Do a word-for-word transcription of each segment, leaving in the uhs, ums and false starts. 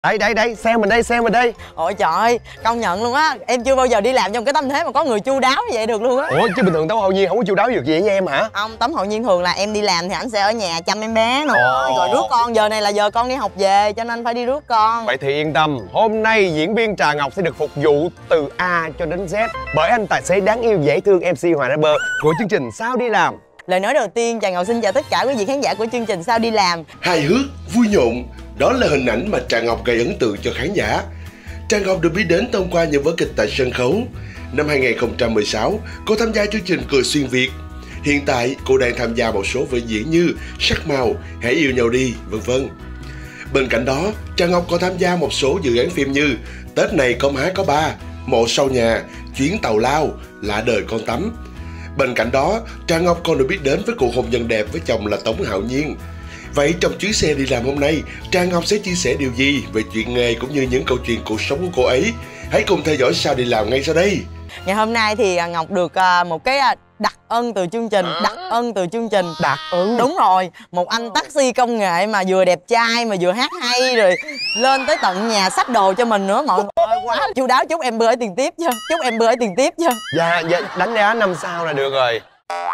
Đây đây đây, xe mình đây, xe mình đây. Ôi trời ơi, công nhận luôn á. Em chưa bao giờ đi làm trong cái tâm thế mà có người chu đáo như vậy được luôn á. Ủa chứ bình thường Tống Hậu Nhiên không có chu đáo được vậy với em hả? Không, Tống Hậu Nhiên thường là em đi làm thì ảnh sẽ ở nhà chăm em bé nữa. Ồ. Rồi rước con, giờ này là giờ con đi học về cho nên phải đi rước con. Vậy thì yên tâm, hôm nay diễn viên Trà Ngọc sẽ được phục vụ từ A cho đến Z bởi anh tài xế đáng yêu dễ thương em xê Hoàng Rapper của chương trình Sao Đi Làm. Lời nói đầu tiên, Trà Ngọc xin chào tất cả quý vị khán giả của chương trình Sao Đi Làm. Hài hước, vui nhộn, đó là hình ảnh mà Trà Ngọc gây ấn tượng cho khán giả. Trà Ngọc được biết đến thông qua những vở kịch tại sân khấu. Năm hai nghìn không trăm mười sáu, cô tham gia chương trình Cười Xuyên Việt. Hiện tại, cô đang tham gia một số vở diễn như Sắc Màu, Hãy Yêu Nhau Đi, vân vân. Bên cạnh đó, Trà Ngọc còn tham gia một số dự án phim như Tết Này Có Má Có Ba, Mộ Sau Nhà, Chuyến Tàu Lao, Lạ Đời Con Tắm. Bên cạnh đó, Trà Ngọc còn được biết đến với cuộc hôn nhân đẹp với chồng là Tống Hạo Nhiên. Vậy trong chuyến xe đi làm hôm nay, Trà Ngọc sẽ chia sẻ điều gì về chuyện nghề cũng như những câu chuyện cuộc sống của cô ấy? Hãy cùng theo dõi Sao Đi Làm ngay sau đây. Ngày hôm nay thì Ngọc được một cái đặc ân từ chương trình, đặc ân từ chương trình. Đặc ân? Đúng rồi, một anh taxi công nghệ mà vừa đẹp trai mà vừa hát hay rồi lên tới tận nhà xách đồ cho mình nữa. Mọi người quá chu đáo, chúc em bữa tiền tiếp chứ, chúc em bữa tiền tiếp chứ. Dạ, dạ đánh giá năm sao là được rồi.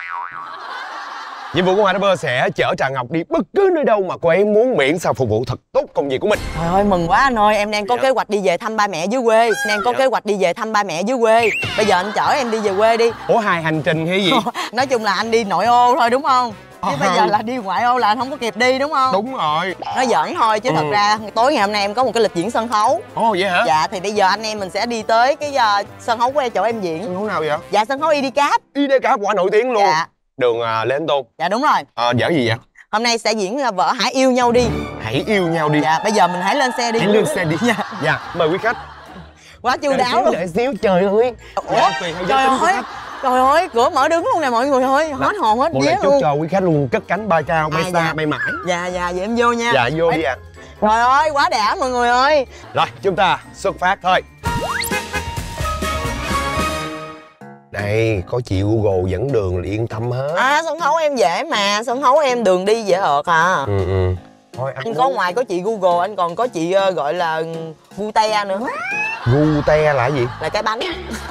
Nhiệm vụ của Hoàng Rapper sẽ chở Trà Ngọc đi bất cứ nơi đâu mà cô ấy muốn, miễn sao phục vụ thật tốt công việc của mình. Trời ơi mừng quá anh ơi, em đang có dạ. kế hoạch đi về thăm ba mẹ dưới quê. Đang có dạ. kế hoạch đi về thăm ba mẹ dưới quê. Bây giờ anh chở em đi về quê đi. Ủa hai hành trình hay gì? Nói chung là anh đi nội ô thôi đúng không? Chứ à, bây giờ là đi ngoại ô là anh không có kịp đi đúng không? Đúng rồi. Nói giỡn thôi chứ ừ. thật ra tối ngày hôm nay em có một cái lịch diễn sân khấu. Ồ vậy hả? Dạ thì bây giờ anh em mình sẽ đi tới cái uh, sân khấu của em, chỗ em diễn. Sân khấu nào vậy? Dạ sân khấu i đê Cap. i đê Cap quả nổi tiếng luôn. Dạ. Đường uh, Lê Anh Tôn. Dạ đúng rồi. À, vở gì vậy? Hôm nay sẽ diễn uh, vở Hãy Yêu Nhau Đi. Hãy Yêu Nhau Đi. Dạ bây giờ mình hãy lên xe đi. Hãy lên xe đi. Dạ, dạ mời quý khách. Quá chu đáo luôn. Đợi xíu trời ơi. Ủa? Dạ, trời ơi. Trời ơi, cửa mở đứng luôn nè mọi người ơi, hết hồn hết vía luôn. Chúc cho quý khách luôn cất cánh bay cao, bay à, xa, dạ. bay mãi. Dạ dạ vậy em vô nha. Dạ vô đi ạ. À. Trời ơi, quá đã mọi người ơi. Rồi, chúng ta xuất phát thôi. Đây, có chị Google dẫn đường là yên tâm hết. À, sân khấu em dễ mà, sân khấu em đường đi dễ ợt à. Ừ ừ. Thôi, anh, anh có ngoài có chị Google, anh còn có chị uh, gọi là Gute nữa. Gute là gì? Là cái bánh.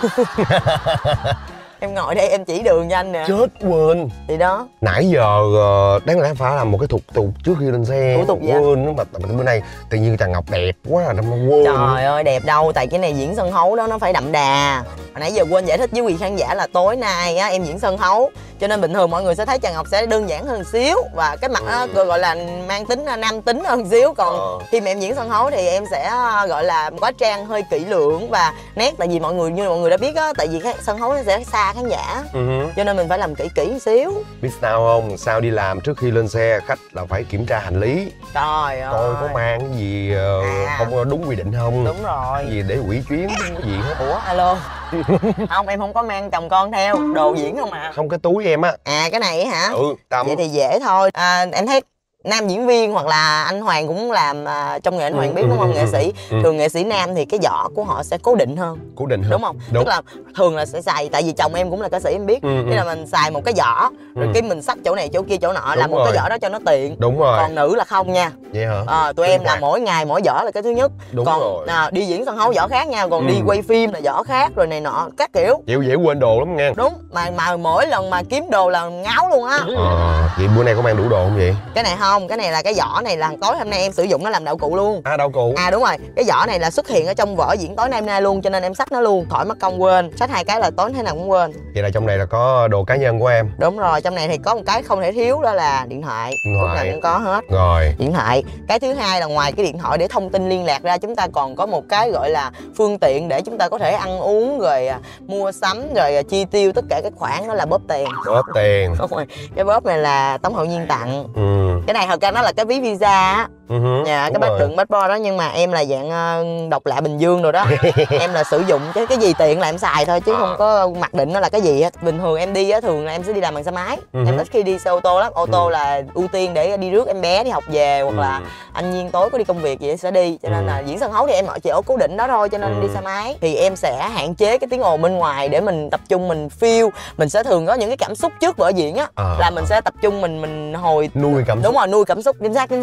Em ngồi đây em chỉ đường cho anh nè. Chết quên. Thì đó. Nãy giờ đáng lẽ phải làm một cái thủ tục trước khi lên xe. Thủ tục gì? Quên mà bữa nay tự nhiên Trà Ngọc đẹp quá là nó quên. Trời ơi đẹp đâu, tại cái này diễn sân khấu đó nó phải đậm đà. Hồi nãy giờ quên giải thích với quý khán giả là tối nay á em diễn sân khấu, cho nên bình thường mọi người sẽ thấy Trà Ngọc sẽ đơn giản hơn xíu và cái mặt ừ. nó gọi là mang tính nam tính hơn xíu, còn ừ. khi mà em diễn sân khấu thì em sẽ gọi là hóa trang hơi kỹ lưỡng và nét, tại vì mọi người như mọi người đã biết á, tại vì cái sân khấu nó sẽ xa khán giả ừ. cho nên mình phải làm kỹ kỹ một xíu. Biết sao không, Sao Đi Làm trước khi lên xe khách là phải kiểm tra hành lý. Trời ơi, coi có mang cái gì uh, à. không đúng quy định không. Đúng rồi. Cái gì để hủy chuyến không có gì hết. Ủa alo. Không, em không có mang chồng con theo, đồ diễn không à. Không, cái túi em á. À cái này hả? Ừ, tầm. Vậy thì dễ thôi. À, em thấy nam diễn viên hoặc là anh Hoàng cũng làm uh, trong nghề anh Hoàng biết ừ, đúng không? Ừ, nghệ sĩ ừ. thường nghệ sĩ nam thì cái giỏ của họ sẽ cố định hơn. Cố định hơn. Đúng không? Đúng. Tức là thường là sẽ xài, tại vì chồng em cũng là ca sĩ em biết, ừ, thế là mình xài một cái giỏ rồi ừ. cái mình xách chỗ này chỗ kia chỗ nọ, đúng làm một rồi. Cái giỏ đó cho nó tiện. Đúng rồi. Còn nữ là không nha. Vậy hả? À, tụi em là mỗi ngày mỗi giỏ là cái thứ nhất. Đúng còn rồi. À, đi diễn sân khấu giỏ khác nha, còn ừ. đi quay phim là giỏ khác rồi này nọ các kiểu. Chịu dễ quên đồ lắm nghe. Đúng, mà mà mỗi lần mà kiếm đồ là ngáo luôn á. À, vậy bữa nay có mang đủ đồ không vậy? Cái này không, cái này là cái giỏ này là tối hôm nay em sử dụng nó làm đạo cụ luôn. À đạo cụ. À đúng rồi, cái giỏ này là xuất hiện ở trong vở diễn tối nay hôm nay luôn, cho nên em xách nó luôn, khỏi mất công quên. Xách hai cái là tối thế nào cũng quên. Vậy là trong này là có đồ cá nhân của em. Đúng rồi, trong này thì có một cái không thể thiếu đó là điện thoại. Điện thoại. Lúc nào cũng có hết. Rồi. Điện thoại. Cái thứ hai là ngoài cái điện thoại để thông tin liên lạc ra, chúng ta còn có một cái gọi là phương tiện để chúng ta có thể ăn uống rồi mua sắm rồi chi tiêu tất cả các khoản, đó là bóp tiền. Bóp tiền. Đúng rồi. Cái bóp này là Tống Hậu Nhiên tặng. Ừ. Cái này thật ra nó là cái ví visa á. Uh-huh, dạ, cái bát đựng bát bo đó, nhưng mà em là dạng uh, độc lạ Bình Dương rồi đó. Em là sử dụng cái cái gì tiện là em xài thôi, chứ à. không có mặc định nó là cái gì hết. Bình thường em đi á, thường là em sẽ đi làm bằng xe máy. Uh-huh. Em ít khi đi xe ô tô lắm. Ô tô uh-huh. là ưu tiên để đi rước em bé đi học về, hoặc uh-huh. là anh Nhiên tối có đi công việc gì sẽ đi. Cho nên uh-huh. là diễn sân khấu thì em chỉ ở cố định đó thôi, cho nên uh-huh. đi xe máy. Thì em sẽ hạn chế cái tiếng ồn bên ngoài để mình tập trung mình feel. Mình sẽ thường có những cái cảm xúc trước vở diễn á, uh-huh. là mình sẽ tập trung mình mình hồi nuôi cảm xúc. Đúng rồi, nuôi cảm xúc, chính xác chính xác.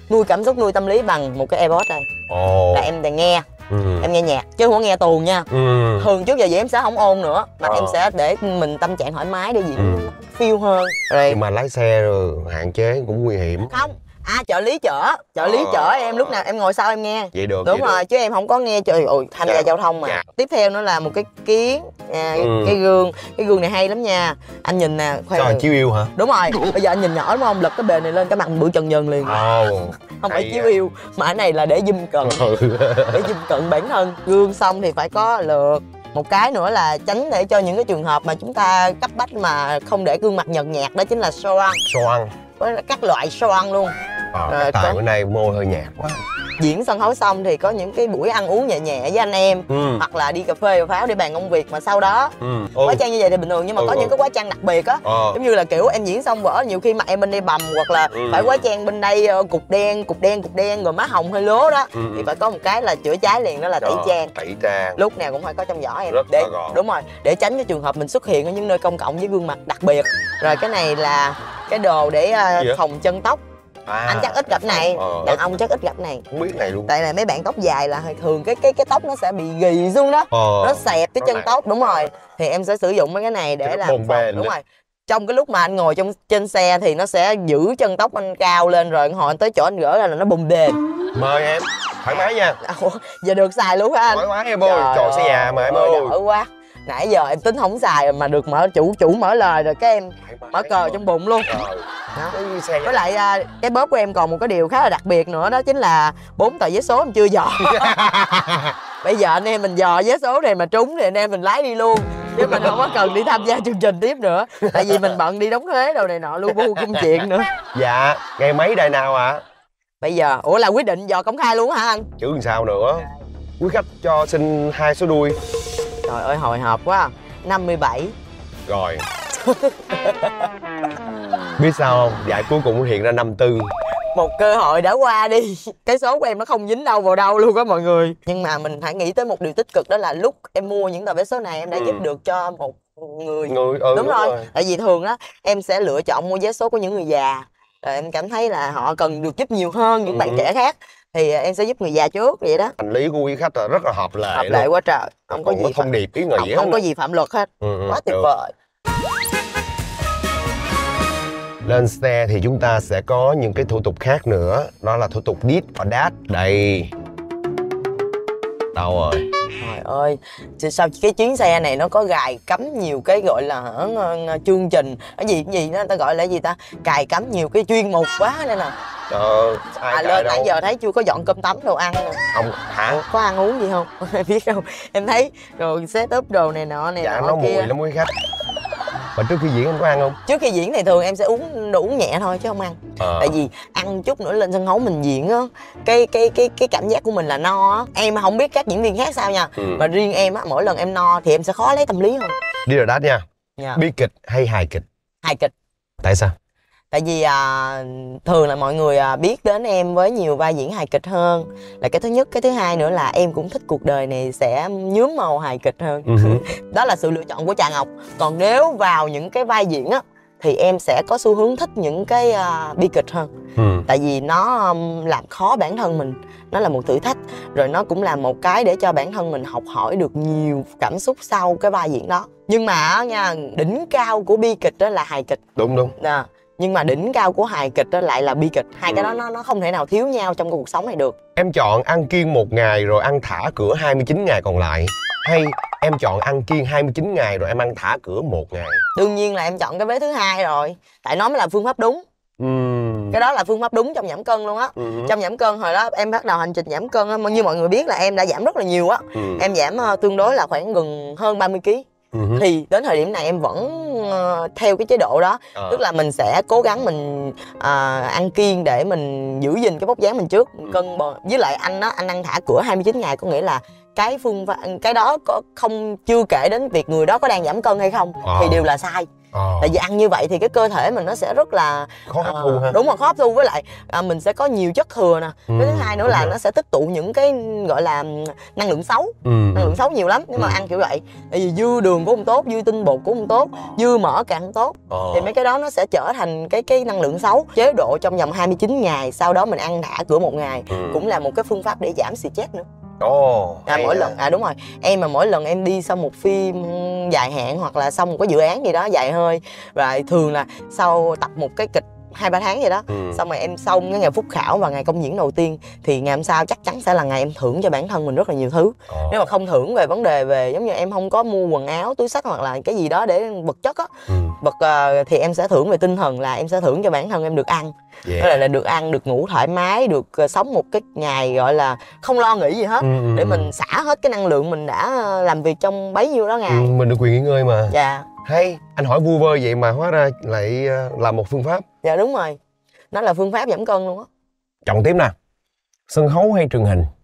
nuôi cảm xúc, nuôi tâm lý bằng một cái AirPods đây. Ồ. Là em để nghe, Ừ. em nghe nhạc chứ không có nghe tuồng nha. Ừ. Thường trước giờ vậy em sẽ không ôn nữa, mà Ờ. em sẽ để mình tâm trạng thoải mái để diễn Ừ. feel hơn. Rồi Nhưng mà lái xe rồi hạn chế cũng nguy hiểm. không, à trợ lý chở, trợ lý Ờ. chở em lúc nào em ngồi sau em nghe. Vậy được. Đúng vậy rồi, được. chứ em không có nghe trời ơi tham gia Dạ. giao thông mà. Dạ. Tiếp theo nữa là một cái kiến, à, Ừ. cái gương, cái gương này hay lắm nha. Anh nhìn nè, khoan. Cho chiếu yêu hả? Đúng rồi, bây giờ anh nhìn nhỏ đúng không? Lật cái bề này lên cái mặt bự trần dần liền. Ồ. Không phải hay chiếu á. yêu, mà cái này là để zoom cận, Ừ. để zoom cận bản thân. Gương xong thì phải có lược. Một cái nữa là tránh để cho những cái trường hợp mà chúng ta cấp bách mà không để gương mặt nhợt nhạt, đó chính là xoăn. Xoăn. Có các loại xoăn luôn. Ờ, Rồi, cái tài có- bữa nay môi hơi nhạt quá. Diễn sân khấu xong thì có những cái buổi ăn uống nhẹ nhẹ với anh em, Ừ. hoặc là đi cà phê cà pháo để bàn công việc, mà sau đó Ừ. quá trang như vậy thì bình thường, nhưng mà Ừ, có ừ. những cái quá trang đặc biệt á. Ờ. Giống như là kiểu em diễn xong vở nhiều khi mặt em bên đây bầm, hoặc là Ừ. phải quá trang bên đây ờ, cục đen cục đen cục đen rồi má hồng hơi lố đó, Ừ. thì phải có một cái là chữa cháy liền, đó là tẩy Rồi, trang. Tẩy trang. Lúc nào cũng phải có trong giỏ em, Rất để là gọn. đúng rồi, để tránh cái trường hợp mình xuất hiện ở những nơi công cộng với gương mặt đặc biệt. Rồi cái này là cái đồ để ờ, Gì vậy? phòng chân tóc. À. Anh chắc ít gặp này, Ờ, đàn ít. ông chắc ít gặp này. Không biết này luôn. Tại là mấy bạn tóc dài là thường cái cái cái tóc nó sẽ bị ghì xuống đó, Ờ. nó xẹp cái Nó chân nặng. tóc. Đúng rồi, thì em sẽ sử dụng mấy cái này Cho để nó làm bồng phòng. bềnh Đúng lên. rồi, trong cái lúc mà anh ngồi trong trên xe thì nó sẽ giữ chân tóc anh cao lên, rồi hồi anh tới chỗ anh gỡ ra là nó bùng đền. Mời em. Thoải mái nha. Ủa, giờ được xài luôn hả anh? Thoải mái em ơi. Trời xe nhà mà em ơi. đỡ quá. Nãy giờ em tính không xài mà được mở chủ chủ mở lời rồi cái em Thoải mái. mở cờ trong bụng luôn. Trời. Đó. Cái xe Với lại à, cái bóp của em còn một cái điều khá là đặc biệt nữa, đó chính là bốn tờ vé số em chưa dò. Bây giờ anh em mình dò vé số này mà trúng thì anh em mình lái đi luôn, chứ mình không có cần đi tham gia chương trình tiếp nữa, tại vì mình bận đi đóng thuế đâu này nọ lu bu công chuyện nữa. Dạ. Ngày mấy đời nào ạ? À? Bây giờ ủa là quyết định dò công khai luôn hả anh? Chứ làm sao nữa. Quý khách cho xin hai số đuôi. Trời ơi hồi hộp quá. Năm mươi bảy. Rồi. Biết sao không? Giải cuối cùng hiện ra năm tư. Một cơ hội đã qua đi. Cái số của em nó không dính đâu vào đâu luôn á mọi người. Nhưng mà mình phải nghĩ tới một điều tích cực, đó là lúc em mua những tờ vé số này em đã Ừ. giúp được cho một người. Người ừ, đúng, rồi. Tại vì thường đó em sẽ lựa chọn mua vé số của những người già, rồi em cảm thấy là họ cần được giúp nhiều hơn những Ừ. bạn trẻ khác, thì em sẽ giúp người già trước vậy đó. Hành lý của quý khách là rất là hợp lệ. Hợp lệ luôn. quá trời, không có Còn gì có phạm, thông điệp ý không, nghĩa. không có gì phạm luật hết. Ừ, ừ, Quá tuyệt được. vời. Lên xe thì chúng ta sẽ có những cái thủ tục khác nữa. Đó là thủ tục This or That. Đây. Đâu rồi? Trời ơi, chứ sao cái chuyến xe này nó có gài cắm nhiều cái gọi là hả, chương trình cái gì cái gì đó, người ta gọi là gì ta, cài cắm nhiều cái chuyên mục quá nên là Ờ, ai à, cài lên đâu. nãy giờ thấy chưa có dọn cơm tấm đồ ăn nè. Không, hả? Có ăn uống gì không? Em biết không? Em thấy rồi set up đồ này nọ này Dạ nọ nó kia. mùi lắm quý khách. Mà trước khi diễn em có ăn không? Trước khi diễn thì thường em sẽ uống đồ uống nhẹ thôi chứ không ăn. Ờ. Tại vì ăn chút nữa lên sân khấu mình diễn á, cái cái cái cái cảm giác của mình là no á. Em không biết các diễn viên khác sao nha, Ừ. mà riêng em á, mỗi lần em no thì em sẽ khó lấy tâm lý hơn. Đi rồi đát nha. Dạ. Bi kịch hay hài kịch? Hài kịch. Tại sao? Tại vì à, thường là mọi người à, biết đến em với nhiều vai diễn hài kịch hơn là cái thứ nhất. Cái thứ hai nữa là em cũng thích cuộc đời này sẽ nhuốm màu hài kịch hơn. Uh-huh. Đó là sự lựa chọn của Trà Ngọc. Còn nếu vào những cái vai diễn á thì em sẽ có xu hướng thích những cái uh, bi kịch hơn. Ừ. Tại vì nó um, làm khó bản thân mình, nó là một thử thách, rồi nó cũng là một cái để cho bản thân mình học hỏi được nhiều cảm xúc sau cái vai diễn đó. Nhưng mà á nha, đỉnh cao của bi kịch đó là hài kịch. Đúng đúng. À, nhưng mà đỉnh cao của hài kịch đó lại là bi kịch. Hai Ừ. cái đó nó nó không thể nào thiếu nhau trong cuộc sống này được. Em chọn ăn kiêng một ngày rồi ăn thả cửa hai mươi chín ngày còn lại, hay em chọn ăn kiêng hai mươi chín ngày rồi em ăn thả cửa một ngày? Đương nhiên là em chọn cái vế thứ hai rồi, tại nó mới là phương pháp đúng. Uhm. Cái đó là phương pháp đúng trong giảm cân luôn á. Ừ. Trong giảm cân hồi đó em bắt đầu hành trình giảm cân á, như mọi người biết là em đã giảm rất là nhiều á. Ừ. Em giảm uh, tương đối là khoảng gần hơn ba mươi ki lô gam. Ừ. Thì đến thời điểm này em vẫn uh, theo cái chế độ đó. Ờ. Tức là mình sẽ cố gắng mình uh, ăn kiêng để mình giữ gìn cái vóc dáng mình trước, cân bò. Với lại anh á, anh ăn thả cửa hai mươi chín ngày, có nghĩa là cái phương pháp cái đó có không chưa kể đến việc người đó có đang giảm cân hay không, Ờ. thì đều là sai. Ờ. Tại vì ăn như vậy thì cái cơ thể mình nó sẽ rất là Khó hấp ờ, thu ha. đúng rồi, khó hấp thu. Với lại à, mình sẽ có nhiều chất thừa nè. Ừ, Cái thứ hai nữa đúng là rồi. nó sẽ tích tụ những cái gọi là năng lượng xấu, ừ. năng lượng xấu nhiều lắm nếu mà Ừ. ăn kiểu vậy. Tại vì dư đường cũng không tốt, dư tinh bột cũng không tốt, dư mỡ càng không tốt. Ờ. Thì mấy cái đó nó sẽ trở thành cái cái năng lượng xấu. Chế độ trong vòng hai mươi chín ngày, sau đó mình ăn thả cửa một ngày, Ừ. cũng là một cái phương pháp để giảm stress nữa. Ồ, À, hay mỗi à. lần à đúng rồi, em mà mỗi lần em đi xong một phim dài hạn hoặc là xong một cái dự án gì đó dài hơi, và thường là sau tập một cái kịch hai ba tháng vậy đó, Ừ. xong rồi em xong cái ngày phúc khảo và ngày công diễn đầu tiên, thì ngày hôm sau chắc chắn sẽ là ngày em thưởng cho bản thân mình rất là nhiều thứ. Ờ. Nếu mà không thưởng về vấn đề về giống như em không có mua quần áo túi xách hoặc là cái gì đó để vật chất á, Ừ. vật ờ, thì em sẽ thưởng về tinh thần, là em sẽ thưởng cho bản thân em được ăn. Yeah. Đó là, là được ăn, được ngủ thoải mái, được ờ, sống một cái ngày gọi là không lo nghĩ gì hết, Ừ, ừ, để ừ. mình xả hết cái năng lượng mình đã ờ, làm việc trong bấy nhiêu đó Ừ, ngày. mình được quyền nghỉ ngơi mà. Dạ, Hay, anh hỏi vu vơ vậy mà hóa ra lại ờ, là một phương pháp. dạ đúng rồi, nó là phương pháp giảm cân luôn á. Chọn tiếp nè, sân khấu hay truyền hình?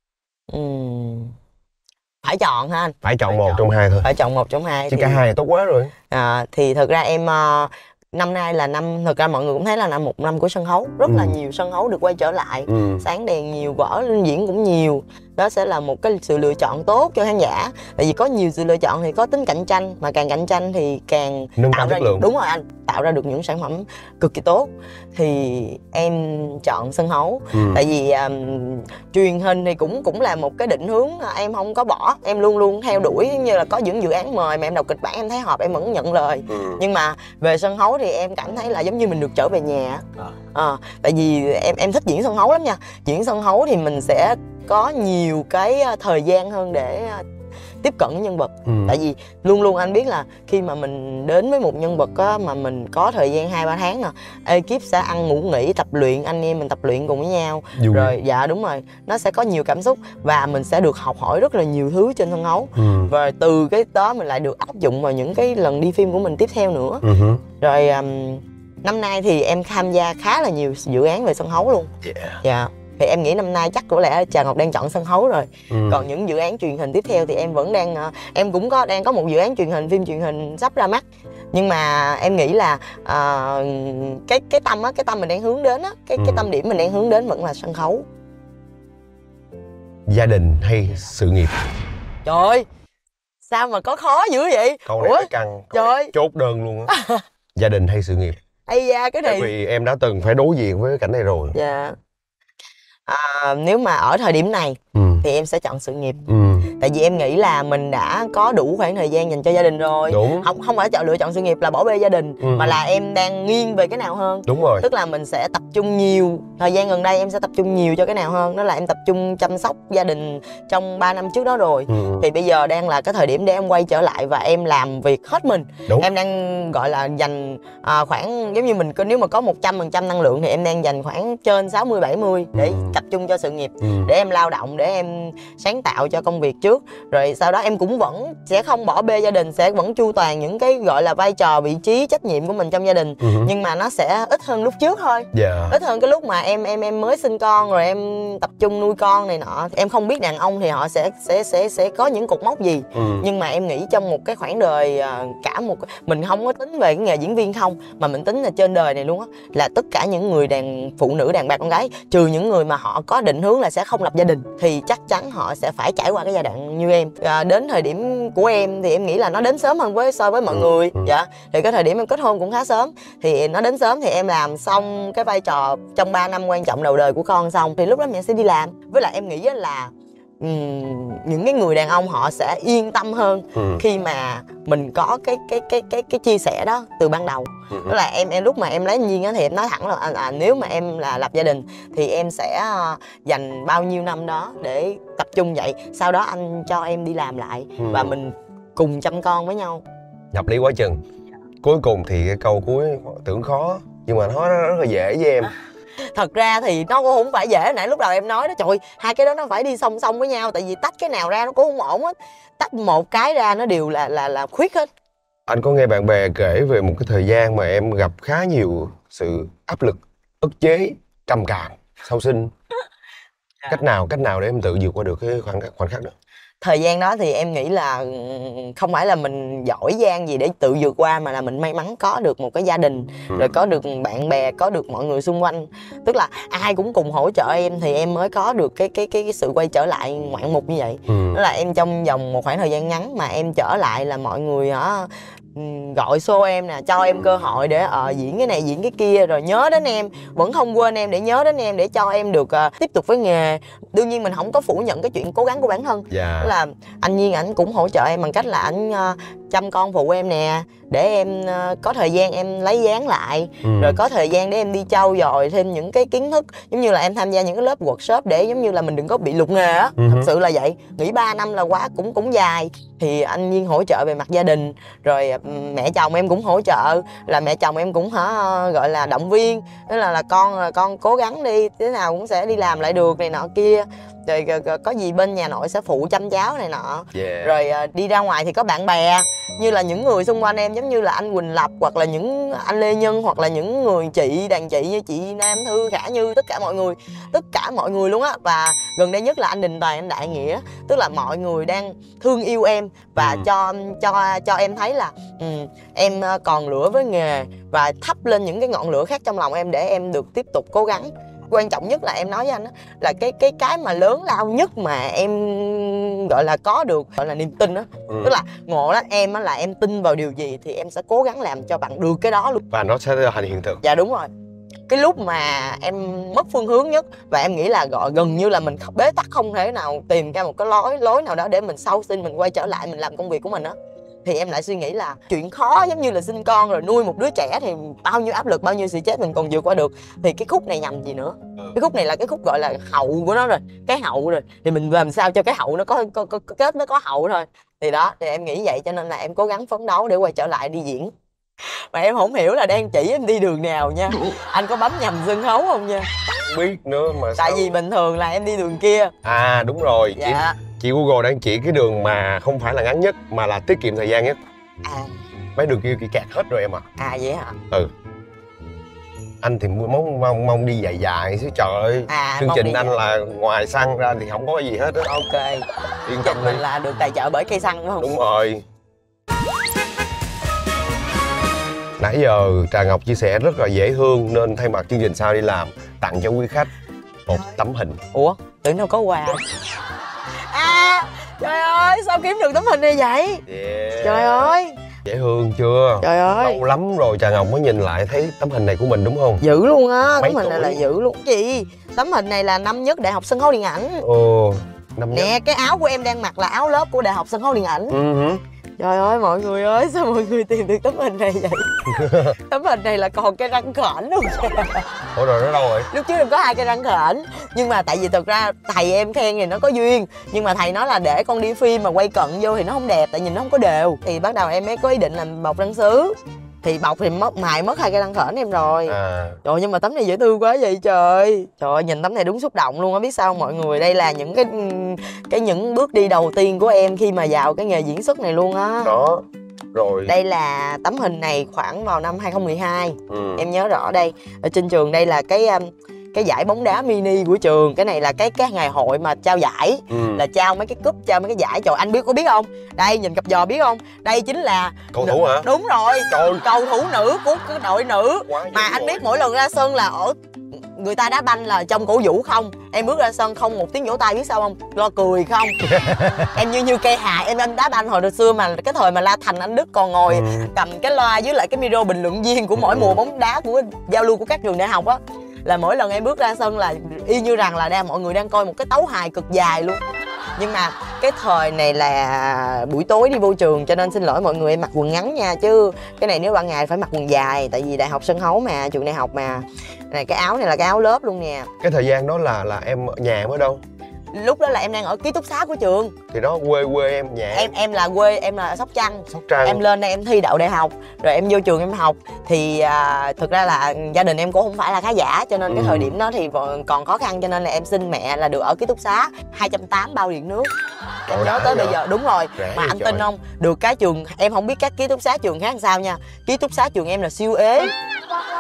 Ừm, phải chọn ha anh, Phải chọn một trong hai thôi. phải chọn một trong hai. Chứ thì, cả hai là tốt quá rồi. à, thì thực ra em ờ, năm nay là năm, thực ra mọi người cũng thấy là năm một năm của sân khấu, rất Ừ. là nhiều sân khấu được quay trở lại. Ừ. Sáng đèn nhiều, vở diễn cũng nhiều. Đó sẽ là một cái sự lựa chọn tốt cho khán giả. Tại vì có nhiều sự lựa chọn thì có tính cạnh tranh, mà càng cạnh tranh thì càng Nâng tạo cao ra chất lượng. đúng rồi anh, tạo ra được những sản phẩm cực kỳ tốt. Thì em chọn sân khấu. Ừ. Tại vì um, truyền hình thì cũng cũng là một cái định hướng em không có bỏ, em luôn luôn theo đuổi, như là có những dự án mời mà em đọc kịch bản em thấy hợp em vẫn nhận lời. Ừ. Nhưng mà về sân khấu thì em cảm thấy là giống như mình được trở về nhà. À. À, tại vì em em thích diễn sân khấu lắm nha. Diễn sân khấu thì mình sẽ có nhiều cái thời gian hơn để tiếp cận với nhân vật. Ừ. Tại vì luôn luôn anh biết là khi mà mình đến với một nhân vật á, mà mình có thời gian hai ba tháng nè, ekip sẽ ăn ngủ nghỉ tập luyện, anh em mình tập luyện cùng với nhau. Vui. Rồi dạ đúng rồi, nó sẽ có nhiều cảm xúc và mình sẽ được học hỏi rất là nhiều thứ trên sân khấu. Ừ. Và từ cái đó mình lại được áp dụng vào những cái lần đi phim của mình tiếp theo nữa. Ừ. Rồi um, năm nay thì em tham gia khá là nhiều dự án về sân khấu luôn. Yeah. Dạ. Thì em nghĩ năm nay chắc có lẽ Trà Ngọc đang chọn sân khấu rồi. Ừ. Còn những dự án truyền hình tiếp theo thì em vẫn đang uh, em cũng có đang có một dự án truyền hình, phim truyền hình sắp ra mắt. Nhưng mà em nghĩ là uh, cái cái tâm á, cái tâm mình đang hướng đến á, cái Ừ. cái tâm điểm mình đang hướng đến vẫn là sân khấu. Gia đình hay sự nghiệp? Trời ơi, sao mà có khó dữ vậy? Câu này Ủa? phải căng. Câu Trời này ơi. chốt đơn luôn á. Gia đình hay sự nghiệp? Ây da, cái Tại này. vì em đã từng phải đối diện với cái cảnh này rồi. Dạ. À, nếu mà ở thời điểm này Ừ. thì em sẽ chọn sự nghiệp. Ừ. Tại vì em nghĩ là mình đã có đủ khoảng thời gian dành cho gia đình rồi. Đúng. Không không phải chọn lựa chọn sự nghiệp là bỏ bê gia đình, Ừ. mà là em đang nghiêng về cái nào hơn. Đúng rồi. Tức là mình sẽ tập trung nhiều, thời gian gần đây em sẽ tập trung nhiều cho cái nào hơn. Đó là em tập trung chăm sóc gia đình trong ba năm trước đó rồi. Ừ. Thì bây giờ đang là cái thời điểm để em quay trở lại và em làm việc hết mình. Đúng. Em đang gọi là dành à, khoảng giống như mình có- nếu mà có một trăm phần trăm năng lượng thì em đang dành khoảng trên sáu mươi bảy mươi để Ừ. tập trung cho sự nghiệp. Ừ. Để em lao động, để em sáng tạo cho công việc trước. Rồi sau đó em cũng vẫn sẽ không bỏ bê gia đình, sẽ vẫn chu toàn những cái gọi là vai trò, vị trí, trách nhiệm của mình trong gia đình. Ừ. Nhưng mà nó sẽ ít hơn lúc trước thôi. Dạ. Ít hơn cái lúc mà em em em mới sinh con rồi em tập trung nuôi con này nọ. Em không biết đàn ông thì họ sẽ sẽ sẽ sẽ có những cột mốc gì. Ừ. Nhưng mà em nghĩ trong một cái khoảng đời à, cả một mình không có tính về cái nghề diễn viên không, mà mình tính là trên đời này luôn á, là tất cả những người đàn phụ nữ, đàn bà, con gái, trừ những người mà họ có định hướng là sẽ không lập gia đình, thì chắc chắn họ sẽ phải trải qua cái giai đoạn như em. À, đến thời điểm của em thì em nghĩ là nó đến sớm hơn với so với mọi Ừ. người. Ừ. Dạ. Thì cái thời điểm em kết hôn cũng khá sớm, thì nó đến sớm thì em làm xong cái vai trò trong ba năm quan trọng đầu đời của con xong thì lúc đó mình sẽ đi làm. Với lại em nghĩ á là ừm, những cái người đàn ông họ sẽ yên tâm hơn Ừ. khi mà mình có cái cái cái cái cái chia sẻ đó từ ban đầu. Ừ. Đó là em em lúc mà em lấy anh Duyên á thì em nói thẳng là à, à, nếu mà em là lập gia đình thì em sẽ à, dành bao nhiêu năm đó để tập trung vậy, sau đó anh cho em đi làm lại Ừ. và mình cùng chăm con với nhau. Hợp lý quá chừng. Cuối cùng thì cái câu cuối tưởng khó, nhưng mà nó rất là dễ với em. Thật ra thì nó cũng không phải dễ, nãy lúc đầu em nói đó, trời, hai cái đó nó phải đi song song với nhau, tại vì tách cái nào ra nó cũng không ổn hết, tách một cái ra nó đều là là là khuyết hết. Anh có nghe bạn bè kể về một cái thời gian mà em gặp khá nhiều sự áp lực, ức chế, trầm cảm sau sinh. Cách nào cách nào để em tự vượt qua được cái khoảnh khắc, khoảnh khắc đó? Thời gian đó thì em nghĩ là không phải là mình giỏi giang gì để tự vượt qua, mà là mình may mắn có được một cái gia đình, ừ. rồi có được bạn bè, có được mọi người xung quanh, tức là ai cũng cùng hỗ trợ em thì em mới có được cái cái cái, cái sự quay trở lại ngoạn mục như vậy. Ừ. Đó là em trong vòng một khoảng thời gian ngắn mà em trở lại là mọi người hả gọi show em nè, cho em cơ hội để uh, diễn cái này diễn cái kia, rồi nhớ đến em, vẫn không quên em, để nhớ đến em, để cho em được uh, tiếp tục với nghề. Đương nhiên mình không có phủ nhận cái chuyện cố gắng của bản thân. Yeah. Tức là anh Nhiên ảnh cũng hỗ trợ em bằng cách là ảnh uh, chăm con phụ em nè, để em uh, có thời gian em lấy dáng lại, ừ. rồi có thời gian để em đi trau dồi thêm những cái kiến thức, giống như là em tham gia những cái lớp workshop để giống như là mình đừng có bị lục nghề á. Ừ. Thật sự là vậy, nghỉ ba năm là quá cũng cũng dài. Thì anh Nhiên hỗ trợ về mặt gia đình, rồi mẹ chồng em cũng hỗ trợ, là mẹ chồng em cũng hả gọi là động viên, tức là là con là con cố gắng đi, thế nào cũng sẽ đi làm lại được này nọ kia, rồi có gì bên nhà nội sẽ phụ chăm cháu này nọ. Yeah. Rồi đi ra ngoài thì có bạn bè, như là những người xung quanh em, giống như là anh Quỳnh Lập, hoặc là những anh Lê Nhân, hoặc là những người chị đàn chị như chị Nam Thư, Khả Như, tất cả mọi người, tất cả mọi người luôn á. Và gần đây nhất là anh Đình Toàn, anh Đại Nghĩa, tức là mọi người đang thương yêu em và ừ. cho cho cho em thấy là um, em còn lửa với nghề, và thắp lên những cái ngọn lửa khác trong lòng em để em được tiếp tục cố gắng. Quan trọng nhất là em nói với anh đó, là cái cái cái mà lớn lao nhất mà em gọi là có được gọi là niềm tin đó. Ừ. Tức là ngộ đó em á, là em tin vào điều gì thì em sẽ cố gắng làm cho bạn được cái đó luôn, và nó sẽ thành hiện thực. Dạ đúng rồi. Cái lúc mà em mất phương hướng nhất và em nghĩ là gọi gần như là mình bế tắc, không thể nào tìm ra một cái lối lối nào đó để mình sau sinh mình quay trở lại mình làm công việc của mình đó, thì em lại suy nghĩ là chuyện khó giống như là sinh con rồi nuôi một đứa trẻ thì bao nhiêu áp lực, bao nhiêu sự chết mình còn vượt qua được, thì cái khúc này nhầm gì nữa. Cái khúc này là cái khúc gọi là hậu của nó rồi, cái hậu rồi, thì mình làm sao cho cái hậu nó có, có, có, có kết nó có hậu thôi. Thì đó, thì em nghĩ vậy, cho nên là em cố gắng phấn đấu để quay trở lại đi diễn. Mà em không hiểu là đang chỉ em đi đường nào nha. Anh có bấm nhầm sân khấu không nha? Không biết nữa mà. Tại sao? Vì bình thường là em đi đường kia. À đúng rồi. Dạ. Chị, chị Google đang chỉ cái đường mà không phải là ngắn nhất mà là tiết kiệm thời gian nhất. À. Mấy đường kia kẹt hết rồi em ạ. À. À vậy hả? Ừ. Anh thì mong mong mong đi dài dài chứ trời ơi. À, chương trình anh dài. Là ngoài xăng ra thì không có gì hết á. Ok. Yên tâm mình là được tài trợ bởi cây xăng đúng không? Đúng rồi. Nãy giờ Trà Ngọc chia sẻ rất là dễ thương, nên thay mặt chương trình Sao Đi Làm tặng cho quý khách một tấm hình. Ủa? Tưởng đâu có quà. À, trời ơi, sao kiếm được tấm hình này vậy? Yeah. Trời ơi. Dễ thương chưa? Trời ơi. Lâu lắm rồi Trà Ngọc mới nhìn lại thấy tấm hình này của mình đúng không? Dữ luôn á, tấm hình này là dữ luôn. Gì? Tấm hình này là năm nhất Đại học Sân khấu Điện ảnh. Ồ, năm nhất. Nè, cái áo của em đang mặc là áo lớp của Đại học Sân khấu Điện ảnh. Ừ. Trời ơi mọi người ơi, sao mọi người tìm được tấm hình này vậy? Tấm hình này là còn cái răng khểnh luôn kìa. Ủa rồi nó đâu rồi? Lúc trước em có hai cái răng khểnh. Nhưng mà tại vì thật ra thầy em khen thì nó có duyên. Nhưng mà thầy nói là để con đi phim mà quay cận vô thì nó không đẹp, tại nhìn nó không có đều. Thì bắt đầu em mới có ý định làm bọc răng sứ. Thì bọc thì mất mài mất hai cái răng khểnh em rồi. À. Trời nhưng mà tấm này dễ thương quá vậy trời. Trời ơi, nhìn tấm này đúng xúc động luôn á, biết sao không mọi người? Đây là những cái cái những bước đi đầu tiên của em khi mà vào cái nghề diễn xuất này luôn á. Đó. Rồi. Đây là tấm hình này khoảng vào năm hai không một hai. Ừ. Em nhớ rõ đây. Ở trên trường đây là cái cái giải bóng đá mini của trường. Cái này là cái cái ngày hội mà trao giải. Ừ. Là trao mấy cái cúp, trao mấy cái giải. Trời anh biết có biết không? Đây nhìn cặp giò biết không? Đây chính là cầu thủ hả? Đúng rồi. Trời. Cầu thủ nữ của cái đội nữ. Quá mà anh rồi. Biết mỗi lần ra sân là ở người ta đá banh là trong cổ vũ không. Em bước ra sân không một tiếng vỗ tay biết sao không? Lo cười không. Em như như cây hài. Em em đá banh hồi hồi xưa mà cái thời mà La Thành Anh Đức còn ngồi ừ. cầm cái loa với lại cái micro bình luận viên của mỗi ừ. mùa bóng đá của giao lưu của các trường đại học á, là mỗi lần em bước ra sân là y như rằng là đang mọi người đang coi một cái tấu hài cực dài luôn. Nhưng mà cái thời này là buổi tối đi vô trường, cho nên xin lỗi mọi người em mặc quần ngắn nha, chứ cái này nếu ban ngày phải mặc quần dài, tại vì đại học sân khấu mà, trường đại học mà. Này cái áo này là cái áo lớp luôn nè. Cái thời gian đó là là em nhà em ở đâu? Lúc đó là em đang ở ký túc xá của trường. Thì đó quê quê em nhà em em là quê em là Sóc Trăng. Sóc Trăng. Em lên đây em thi đậu đại học rồi em vô trường em học. Thì à, thực ra là gia đình em cũng không phải là khá giả, cho nên ừ. cái thời điểm đó thì còn khó khăn, cho nên là em xin mẹ là được ở ký túc xá hai trăm tám mươi bao điện nước. Em nhớ tới bây giờ đúng rồi. Rẻ mà anh trời. Tin không, được cái trường em không biết các ký túc xá trường khác làm sao nha, ký túc xá trường em là siêu ế.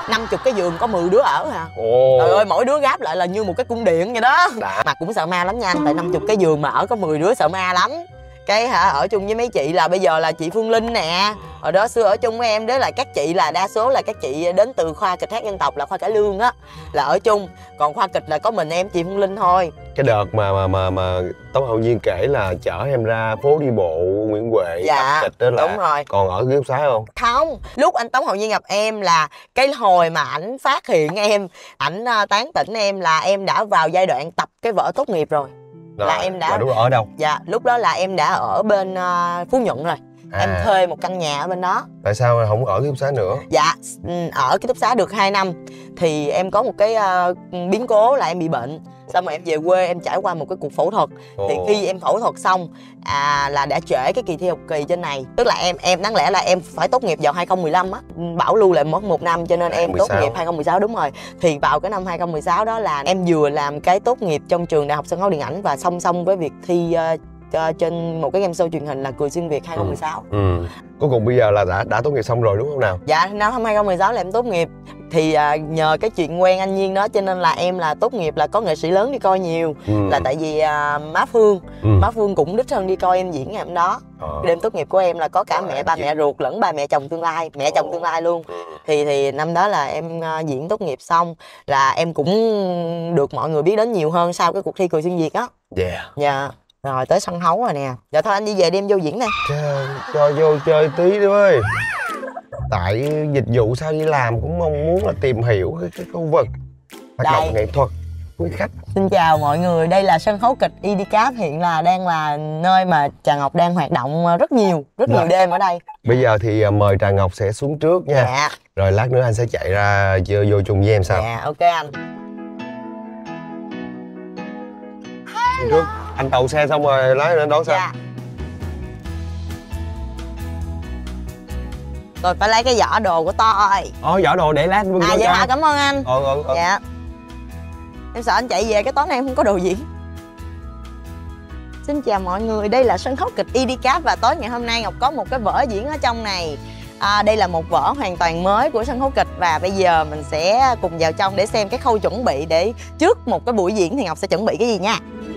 năm chục cái giường có mười đứa ở hả? Ồ. Trời ơi, mỗi đứa gáp lại là như một cái cung điện vậy đó. Đã. Mà cũng sợ ma lắm nha anh, tại năm chục cái giường mà ở có mười đứa sợ ma lắm. Cái hả, ở chung với mấy chị là bây giờ là chị Phương Linh nè, hồi đó xưa ở chung với em đó là các chị là đa số là các chị đến từ khoa kịch hát dân tộc là khoa cải lương á, là ở chung, còn khoa kịch là có mình em chị Phương Linh thôi. Cái đợt mà mà mà mà Tống Hậu Nhiên kể là chở em ra phố đi bộ Nguyễn Huệ Dạ, tập kịch đó là đúng rồi. còn ở ký túc xá không? Không, lúc anh Tống Hậu Nhiên gặp em là cái hồi mà ảnh phát hiện em, ảnh uh, tán tỉnh em là em đã vào giai đoạn tập cái vở tốt nghiệp rồi. Đó, Là em đã là đúng rồi, ở đâu? Dạ, lúc đó là em đã ở bên uh, Phú Nhuận rồi. À. Em thuê một căn nhà ở bên đó. Tại sao không ở ký túc xá nữa? Dạ, ừ, ở ký túc xá được hai năm thì em có một cái uh, biến cố là em bị bệnh. Xong rồi em về quê em trải qua một cái cuộc phẫu thuật. Ồ. Thì khi em phẫu thuật xong à, là đã trễ cái kỳ thi học kỳ trên này. Tức là em em đáng lẽ là em phải tốt nghiệp vào hai không một lăm á, bảo lưu lại mất một năm cho nên em tốt nghiệp hai không một sáu, đúng rồi. Thì vào cái năm hai không một sáu đó là em vừa làm cái tốt nghiệp trong trường Đại học Sân khấu Điện ảnh và song song với việc thi uh, uh, trên một cái game show truyền hình là Cười Xuyên Việt hai không một sáu. Ừ. ừ. Cuối cùng bây giờ là đã đã tốt nghiệp xong rồi đúng không nào? Dạ, năm hai không một sáu là em tốt nghiệp. Thì à, nhờ cái chuyện quen anh Nhiên đó cho nên là em là tốt nghiệp là có nghệ sĩ lớn đi coi nhiều. Ừ. Là tại vì à, má Phương, Ừ. má Phương cũng đích thân đi coi em diễn ngày hôm đó. Ờ. Đêm tốt nghiệp của em là có cả Ờ, mẹ, ba chị- mẹ ruột lẫn ba mẹ chồng tương lai, mẹ chồng tương lai luôn. Thì thì năm đó là em à, diễn tốt nghiệp xong là em cũng được mọi người biết đến nhiều hơn sau cái cuộc thi Cười Xuyên Việt á. Yeah. Dạ. Rồi tới sân khấu rồi nè. Dạ thôi anh đi về đi, em vô diễn đây. Chơi, cho vô chơi tí đi ơi. Tại dịch vụ sao đi làm cũng mong muốn là tìm hiểu cái, cái khu vực hoạt Đây. động nghệ thuật quý khách. Xin chào mọi người, đây là sân khấu kịch i đê cáp, hiện là đang là nơi mà Trà Ngọc đang hoạt động rất nhiều, rất nhiều Dạ. đêm ở đây. Bây giờ thì à, mời Trà Ngọc sẽ xuống trước nha. Dạ, Rồi lát nữa anh sẽ chạy ra vô, vô chung với em sau. dạ, ok anh. Xuống trước. Anh tậu xe xong rồi lái nữa đón sao? Dạ. Rồi phải lấy cái giỏ đồ của tôi. Ồ, giỏ đồ để lát Vân À vô vậy cho. hả, cảm ơn anh. Ờ, ờ, ờ. Dạ. Em sợ anh chạy về cái tối nay em không có đồ diễn. Xin chào mọi người, đây là sân khấu kịch i đê cáp và tối ngày hôm nay Ngọc có một cái vở diễn ở trong này. À, đây là một vở hoàn toàn mới của sân khấu kịch và bây giờ mình sẽ cùng vào trong để xem cái khâu chuẩn bị, để trước một cái buổi diễn thì Ngọc sẽ chuẩn bị cái gì nha.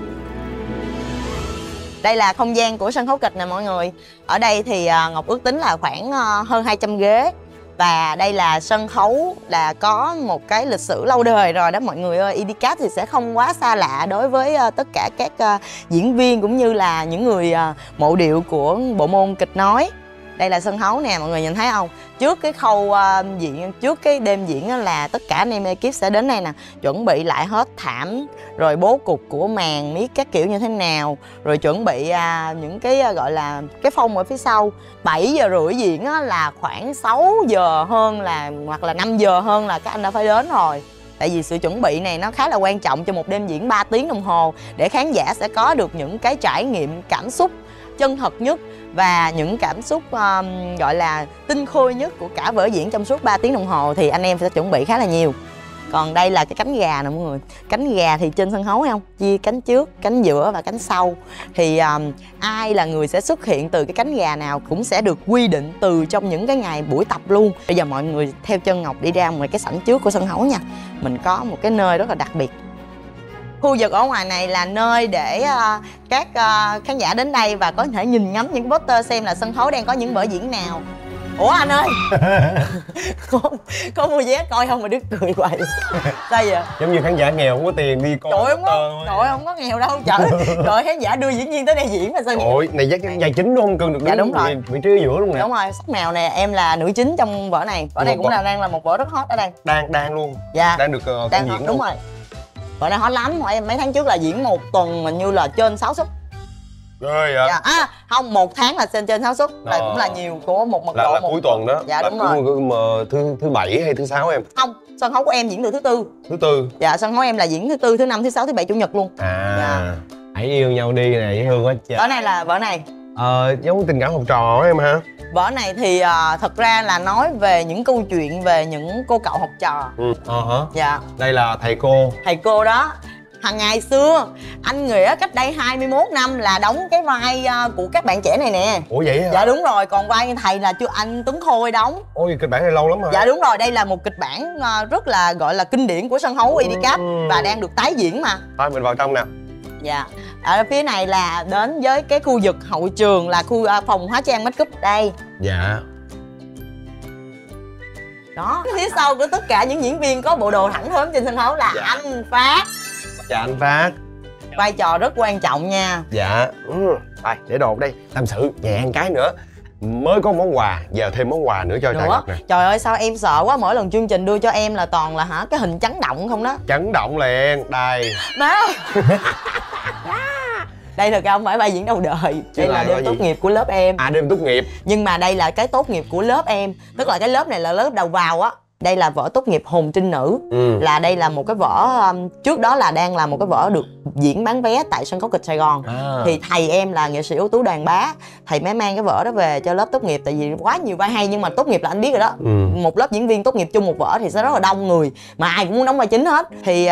Đây là không gian của sân khấu kịch nè mọi người. Ở đây thì à, Ngọc ước tính là khoảng à, hơn hai trăm ghế. Và đây là sân khấu là có một cái lịch sử lâu đời rồi đó mọi người ơi. i đê cáp thì sẽ không quá xa lạ đối với uh, tất cả các uh, diễn viên cũng như là những người uh, mộ điệu của bộ môn kịch nói. Đây là sân khấu nè, mọi người nhìn thấy không? Trước cái khâu uh, diễn, trước cái đêm diễn là tất cả anh em ekip sẽ đến đây nè, chuẩn bị lại hết thảm, rồi bố cục của màn miết các kiểu như thế nào, rồi chuẩn bị uh, những cái uh, gọi là cái phông ở phía sau. Bảy giờ rưỡi diễn á, là khoảng sáu giờ hơn là hoặc là năm giờ hơn là các anh đã phải đến rồi. Tại vì sự chuẩn bị này nó khá là quan trọng cho một đêm diễn ba tiếng đồng hồ, để khán giả sẽ có được những cái trải nghiệm cảm xúc chân thật nhất và những cảm xúc um, gọi là tinh khôi nhất của cả vở diễn trong suốt ba tiếng đồng hồ, thì anh em sẽ chuẩn bị khá là nhiều. Còn đây là cái cánh gà nè mọi người. Cánh gà thì trên sân khấu thấy không? Chia cánh trước, cánh giữa và cánh sau. Thì um, ai là người sẽ xuất hiện từ cái cánh gà nào cũng sẽ được quy định từ trong những cái ngày buổi tập luôn. Bây giờ mọi người theo chân Ngọc đi ra ngoài cái sảnh trước của sân khấu nha. Mình có một cái nơi rất là đặc biệt. Khu vực ở ngoài này là nơi để uh, các uh, khán giả đến đây và có thể nhìn ngắm những poster xem là sân khấu đang có những vở diễn nào. Ủa anh ơi, có, có mua vé coi không mà đứt cười hoài. Sao vậy? Giống như khán giả nghèo không có tiền đi coi. Trời ơi, không có, poster thôi. trời ơi, không có nghèo đâu. Trời ơi, khán giả đưa diễn viên tới đây diễn mà sao vậy? Ôi, này dắt dài chính đúng không? Cưng được Dạ, đứng đúng rồi. vị, vị trí ở giữa luôn nè. Đúng rồi, Sắc Mèo nè, em là nữ chính trong vở này. Vở này Một cũng vở. là đang là một vở rất hot ở đây. Đang đang luôn. Dạ. Đang được uh, Đang công hot, diễn đúng luôn. rồi. Vở này hot lắm, em mấy tháng trước là diễn một tuần mình như là trên sáu suất. Rồi ạ. Dạ. À, không, một tháng là trên trên sáu suất là Ờ. cũng là nhiều của một mật Là, độ là một cuối tuần đó. Dạ, Là đúng cứ- rồi. cứ- mà thứ thứ bảy hay thứ sáu em? Không, sân khấu của em diễn từ thứ tư. Thứ tư. Dạ, sân khấu em là diễn thứ tư, thứ năm, thứ sáu, thứ bảy, chủ nhật luôn. À. Dạ. Hãy yêu nhau đi nè, dễ thương quá trời. Vở này là vở này. Ờ, giống tình cảm học trò em hả? Vở này thì à, thật ra là nói về những câu chuyện về những cô cậu học trò. Ừ. Ờ hả? Dạ. Đây là thầy cô. Thầy cô đó Hằng ngày xưa anh Nghĩa cách đây hai mươi mốt năm là đóng cái vai uh, của các bạn trẻ này nè. Ủa vậy hả? Dạ đúng rồi, còn vai thầy là chưa anh Tuấn Khôi đóng. Ôi kịch bản này lâu lắm rồi. Dạ đúng rồi, đây là một kịch bản uh, rất là gọi là kinh điển của sân khấu i đê cáp ừ. và đang được tái diễn mà. Thôi mình vào trong nè. Dạ. Ở phía này là đến với cái khu vực hậu trường là khu uh, phòng hóa trang make up đây. Dạ. Đó, phía sau của tất cả những diễn viên có bộ đồ thẳng thớm trên sân khấu là dạ. anh Phát. Dạ anh Phát. Vai trò rất quan trọng nha. Dạ. Ừ. Rồi để đồ đây, tâm sự nhẹ một cái nữa. Mới có món quà, giờ thêm món quà nữa cho Trà Ngọc nè. Trời ơi sao em sợ quá, mỗi lần chương trình đưa cho em là toàn là hả cái hình chấn động không đó. Chấn động liền, đây. Má ơi. Đây thật ra không phải vai diễn đầu đời. Đây là đêm tốt nghiệp của lớp em. À đêm tốt nghiệp. Nhưng mà đây là cái tốt nghiệp của lớp em. Tức là cái lớp này là lớp đầu vào á. Đây là vở tốt nghiệp Hồn Trinh Nữ. ừ. Là đây là một cái vở um, trước đó là đang là một cái vở được diễn bán vé tại sân khấu kịch Sài Gòn. à. Thì thầy em là nghệ sĩ ưu tú Đoàn Bá, thầy mới mang cái vở đó về cho lớp tốt nghiệp. Tại vì quá nhiều vai hay, nhưng mà tốt nghiệp là anh biết rồi đó. ừ. Một lớp diễn viên tốt nghiệp chung một vở thì sẽ rất là đông người, mà ai cũng muốn đóng vai chính hết. Thì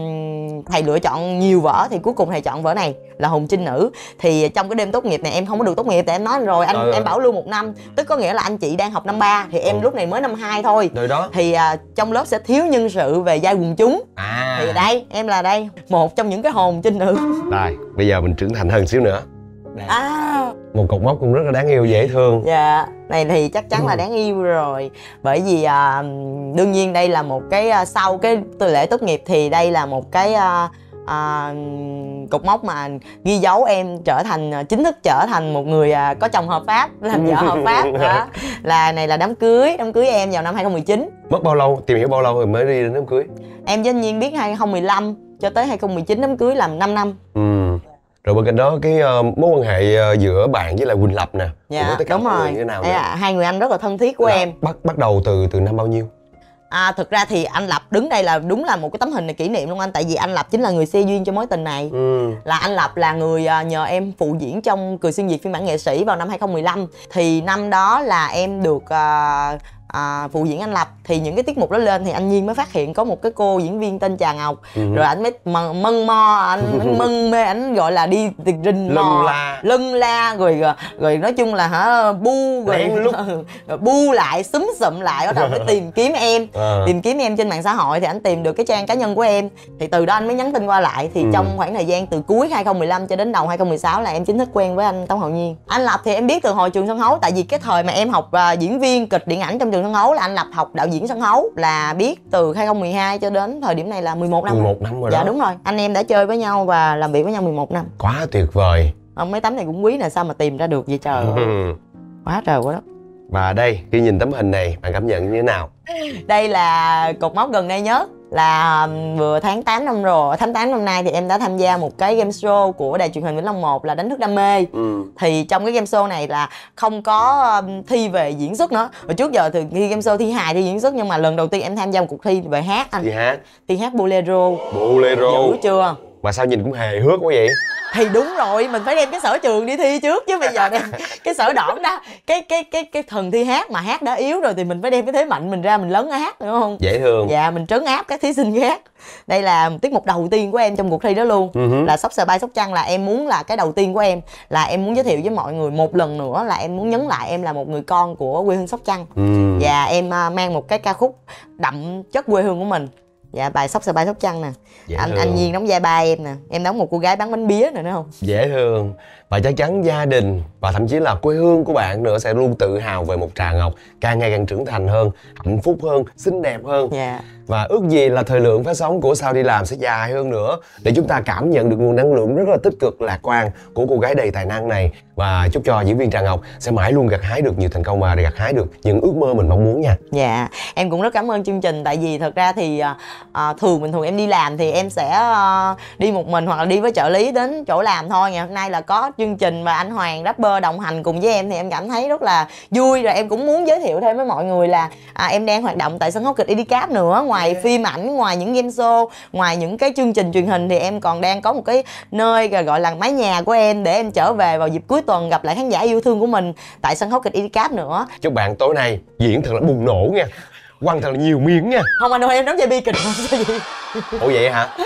um, thầy lựa chọn nhiều vở, thì cuối cùng thầy chọn vở này là Hồn Trinh Nữ. Thì trong cái đêm tốt nghiệp này em không có được tốt nghiệp, tại em nói rồi anh Trời em ơi. bảo lưu một năm, tức có nghĩa là anh chị đang học năm ba thì em ừ. lúc này mới năm hai thôi. Rồi đó. Thì uh, trong lớp sẽ thiếu nhân sự về vai quần chúng. à. Thì đây em là đây một trong những cái hồn trinh nữ. Đây bây giờ mình trưởng thành hơn xíu nữa. Đây. À. Một cục mốc cũng rất là đáng yêu, dễ thương. Dạ này thì chắc chắn ừ. là đáng yêu rồi. Bởi vì à, đương nhiên đây là một cái à, sau cái lễ tốt nghiệp thì đây là một cái à, à, cục mốc mà ghi dấu em trở thành chính thức trở thành một người à, có chồng hợp pháp, làm vợ hợp pháp. Đó là này là đám cưới đám cưới em vào năm hai không một chín. Mất bao lâu, tìm hiểu bao lâu rồi mới đi đến đám cưới? Em với anh Nhiên biết hai không một lăm cho tới hai không một chín, đám cưới làm năm năm. ừ. Rồi bên cạnh đó cái uh, mối quan hệ uh, giữa bạn với lại Quỳnh Lập nè. Dạ đúng rồi. Như nào à, hai người anh rất là thân thiết của là em. Bắt bắt đầu từ từ năm bao nhiêu? À, thực ra thì anh Lập đứng đây là đúng là một cái tấm hình này kỷ niệm luôn anh. Tại vì anh Lập chính là người xe duyên cho mối tình này. ừ. Là anh Lập là người nhờ em phụ diễn trong Cười Xuyên Việt phiên bản nghệ sĩ vào năm hai không một lăm. Thì năm đó là em được uh, À, phụ diễn anh Lập. Thì những cái tiết mục đó lên thì anh Nhiên mới phát hiện có một cái cô diễn viên tên Trà Ngọc. ừ. Rồi anh mới mân, mân mo anh, anh mân mê, anh gọi là đi rình mò la. lân la rồi, rồi rồi nói chung là hả bu rồi, rồi bu lại súm sụm lại, bắt đầu mới tìm kiếm em. à. Tìm kiếm em trên mạng xã hội thì anh tìm được cái trang cá nhân của em, thì từ đó anh mới nhắn tin qua lại. Thì ừ. trong khoảng thời gian từ cuối hai không một lăm cho đến đầu hai không một sáu là em chính thức quen với anh Tống Hậu Nhiên. Anh Lập thì em biết từ hồi trường sân khấu, tại vì cái thời mà em học uh, diễn viên kịch điện ảnh trong trường sân khấu là anh Lập học đạo diễn sân khấu, là biết từ hai không một hai cho đến thời điểm này là mười một năm. mười một năm rồi dạ, đó. Dạ đúng rồi, anh em đã chơi với nhau và làm việc với nhau mười một năm. Quá tuyệt vời. Ông mấy tấm này cũng quý nè, sao mà tìm ra được vậy trời. ừ. Quá trời quá đó. Và đây, khi nhìn tấm hình này bạn cảm nhận như thế nào? Đây là cột mốc gần đây nhất, là vừa tháng tám năm rồi, tháng tám năm nay thì em đã tham gia một cái game show của đài truyền hình Vĩnh Long một là Đánh Thức Đam Mê. ừ. Thì trong cái game show này là không có thi về diễn xuất nữa. Hồi trước giờ thì thi game show thi hài, thi diễn xuất, nhưng mà lần đầu tiên em tham gia một cuộc thi về hát anh. Thi hát? Thi hát bolero. Bolero. Dữ chưa? Mà sao nhìn cũng hề hước quá vậy? Thì đúng rồi, mình phải đem cái sở trường đi thi trước chứ, bây giờ đem cái sở đoản đó, cái cái cái cái thần thi hát mà hát đã yếu rồi thì mình phải đem cái thế mạnh mình ra mình lấn hát, đúng không? Dễ thương. Dạ, mình trấn áp các thí sinh khác. Đây là tiết mục đầu tiên của em trong cuộc thi đó luôn. uh-huh. Là Sóc Sờ Bay Sóc Trăng, là em muốn là cái đầu tiên của em, là em muốn giới thiệu với mọi người một lần nữa, là em muốn nhấn lại em là một người con của quê hương Sóc Trăng. uh. Và em uh, mang một cái ca khúc đậm chất quê hương của mình. Dạ, bài Sóc Sờ Bay Sóc Trăng nè. Dễ anh thương. Anh Nhiên đóng vai ba em nè, em đóng một cô gái bán bánh bía nè, đúng không? Dễ thương. Và chắc chắn gia đình và thậm chí là quê hương của bạn nữa sẽ luôn tự hào về một Trà Ngọc càng ngày càng trưởng thành hơn, hạnh phúc hơn, xinh đẹp hơn. Dạ. Và ước gì là thời lượng phát sóng của Sao Đi Làm sẽ dài hơn nữa, để chúng ta cảm nhận được nguồn năng lượng rất là tích cực, lạc quan của cô gái đầy tài năng này. Và chúc cho diễn viên Trà Ngọc sẽ mãi luôn gặt hái được nhiều thành công và gặt hái được những ước mơ mình mong muốn nha. Dạ, em cũng rất cảm ơn chương trình. Tại vì thật ra thì à, thường bình thường em đi làm thì em sẽ à, đi một mình hoặc là đi với trợ lý đến chỗ làm thôi. Ngày hôm nay là có chương trình và anh Hoàng rapper đồng hành cùng với em thì em cảm thấy rất là vui. Rồi em cũng muốn giới thiệu thêm với mọi người là à, em đang hoạt động tại sân khấu kịch i đê cáp nữa. Ngoài phim ảnh, ngoài những game show, ngoài những cái chương trình truyền hình thì em còn đang có một cái nơi gọi là mái nhà của em, để em trở về vào dịp cuối tuần gặp lại khán giả yêu thương của mình tại sân khấu kịch i đê cáp nữa. Chúc bạn tối nay diễn thật là bùng nổ nha, quăng thật là nhiều miếng nha. Không anh ơi, em đóng vai bi kịch mà sao vậy? Ủa vậy hả?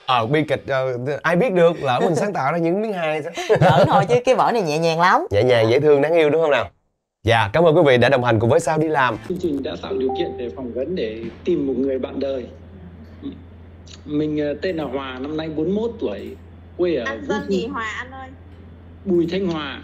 Ờ bi kịch ờ, ai biết được, lỡ mình sáng tạo ra những miếng hài. Giỡn thôi chứ cái vở này nhẹ nhàng lắm. Nhẹ nhàng dễ thương đáng yêu đúng không nào? Dạ, cảm ơn quý vị đã đồng hành cùng với Sao Đi Làm. Chương trình đã tạo điều kiện để phỏng vấn để tìm một người bạn đời. Mình tên là Hòa, năm nay bốn mươi mốt tuổi, quê ở Anh tên gì Hòa anh ơi? Bùi Thanh Hòa.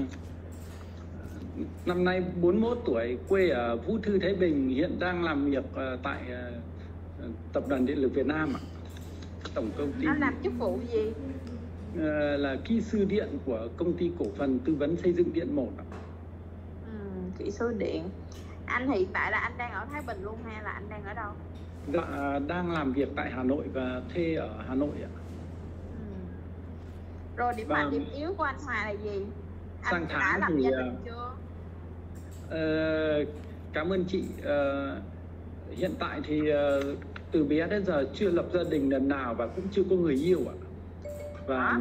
Năm nay bốn mươi mốt tuổi, quê ở Vũ Thư, Thái Bình, hiện đang làm việc tại Tập đoàn Điện lực Việt Nam ạ. Tổng công ty. Anh làm chức vụ gì? Là kỹ sư điện của công ty cổ phần tư vấn xây dựng Điện một ạ. Ừ, kỹ sư điện. Anh hiện tại là anh đang ở Thái Bình luôn hay là anh đang ở đâu? Dạ, đang làm việc tại Hà Nội và thuê ở Hà Nội ạ. Ừ. Rồi điểm mạnh, điểm yếu của anh Hòa là gì? Anh sang tháng đã lập thì gia đình chưa? Uh, cảm ơn chị. Uh, hiện tại thì uh, từ bé đến giờ chưa lập gia đình lần nào và cũng chưa có người yêu ạ. Và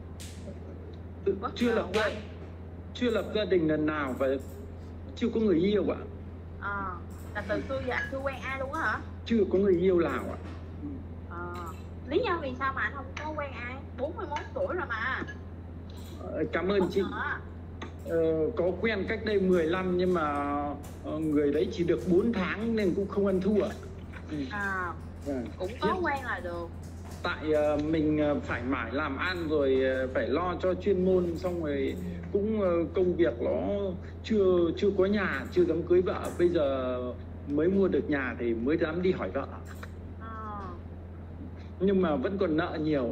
tự, chưa lập gia, chưa lập gia đình lần nào và chưa có người yêu ạ. À, là từ xưa giờ anh chưa quen ai luôn á hả? Chưa có người yêu nào ạ. À, lý do vì sao mà anh không có quen ai? bốn mươi mốt tuổi rồi mà. Uh, cảm ơn chị. Uh, có quen cách đây mười năm nhưng mà uh, người đấy chỉ được bốn tháng nên cũng không ăn thua. Ừ. À, ừ. Cũng có Chứ, quen là được. Tại uh, mình uh, phải mãi làm ăn rồi uh, phải lo cho chuyên môn, xong rồi cũng uh, công việc nó chưa chưa có nhà, chưa dám cưới vợ. Bây giờ mới mua được nhà thì mới dám đi hỏi vợ. À. Nhưng mà vẫn còn nợ nhiều.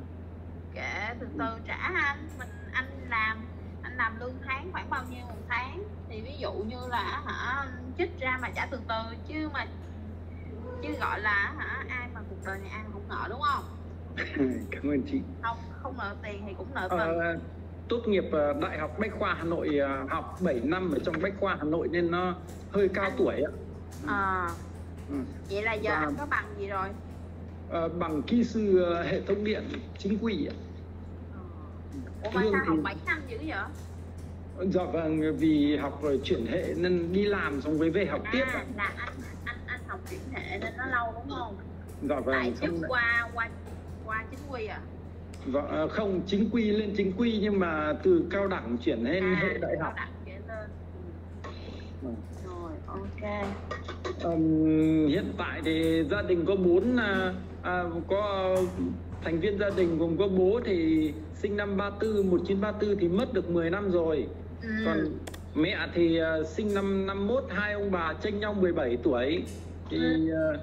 Kệ, từ từ trả anh. Mình anh làm làm lương tháng khoảng bao nhiêu một tháng thì ví dụ như là hả trích ra mà trả từ từ chứ mà chứ gọi là hả ai mà cuộc đời này ai không nợ đúng không? Cảm ơn chị. Không không nợ tiền thì cũng nợ tình. À, tốt nghiệp Đại học Bách khoa Hà Nội, học bảy năm ở trong Bách khoa Hà Nội nên nó hơi cao tuổi ạ. À, ừ. Vậy là giờ Và, anh có bằng gì rồi? À, bằng kỹ sư hệ thống điện chính quy ạ. Ủa mà sao học bảy năm dữ vậy? Dạ vâng, vì học rồi chuyển hệ nên đi làm xong với về học à, tiếp. À, là anh anh anh học chuyển hệ nên nó lâu đúng không? Dạ vâng. Tại trước qua qua qua chính quy à? Dạ, không, chính quy lên chính quy nhưng mà từ cao đẳng chuyển lên à, hệ đại học. Cao đẳng chuyển lên. Ừ. Rồi, ok. Um, hiện tại thì gia đình có bốn à, à, có thành viên gia đình gồm có bố thì sinh năm ba tư, một nghìn chín trăm ba mươi tư thì mất được mười năm rồi. Ừ. Còn mẹ thì uh, sinh năm năm mốt, hai ông bà chênh nhau mười bảy tuổi. Thì uh,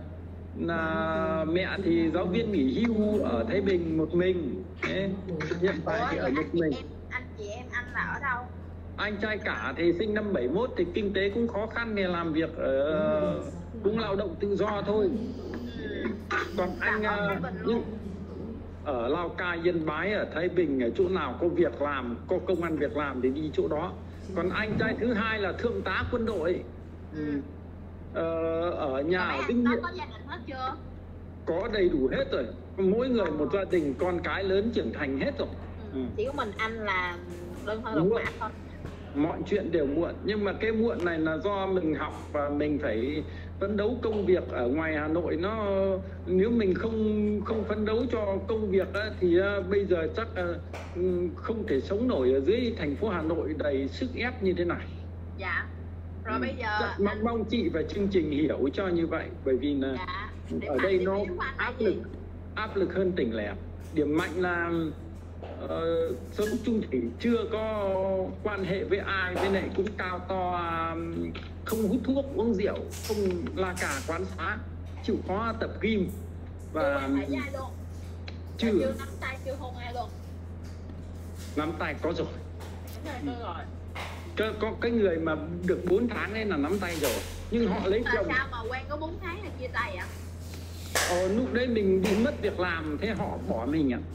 là mẹ thì giáo viên nghỉ hưu ở Thái Bình một mình. Thế, hiện tại Ủa, thì ở một anh mình. Chị em, anh chị em anh là ở đâu? Anh trai cả thì sinh năm bảy mốt thì kinh tế cũng khó khăn để làm việc ở uh, cũng lao động tự do thôi. Ừ. Còn anh uh, nhưng ở Lào Cai, Yên Bái, ở Thái Bình, ở chỗ nào có việc làm, có công ăn việc làm thì đi chỗ đó. Còn anh trai thứ hai là thượng tá quân đội. Ừ. Ờ, ở nhà ở Vinh Hiệp. Có gia đình hết chưa? Có đầy đủ hết rồi. Mỗi người một gia đình, con cái lớn trưởng thành hết rồi. Ừ. Chỉ có mình anh là đơn thân độc mã thôi. Mọi chuyện đều muộn, nhưng mà cái muộn này là do mình học và mình phải phấn đấu công việc ở ngoài Hà Nội. Nó nếu mình không không phấn đấu cho công việc á, thì uh, bây giờ chắc uh, không thể sống nổi ở dưới thành phố Hà Nội đầy sức ép như thế này. Dạ. Rồi ừ. bây giờ chắc mong anh... mong chị và chương trình hiểu cho như vậy, bởi vì là dạ. ở đây nó áp lực áp lực hơn tỉnh lẻ. Điểm mạnh là Uh, sống chung thủy, chưa có quan hệ với ai, với lại cũng cao to, um, không hút thuốc, uống rượu, không la cà quán xá, chịu khó tập gym và chưa chưa nắm tay, chưa hôn ai luôn. Nắm tay có rồi. Ừ. rồi. Có, có cái người mà được bốn tháng nên là nắm tay rồi, nhưng họ lấy chồng. Sao mà quen có bốn tháng là chia tay ạ? Ờ, lúc đấy mình bị mất việc làm, thế họ bỏ mình ạ.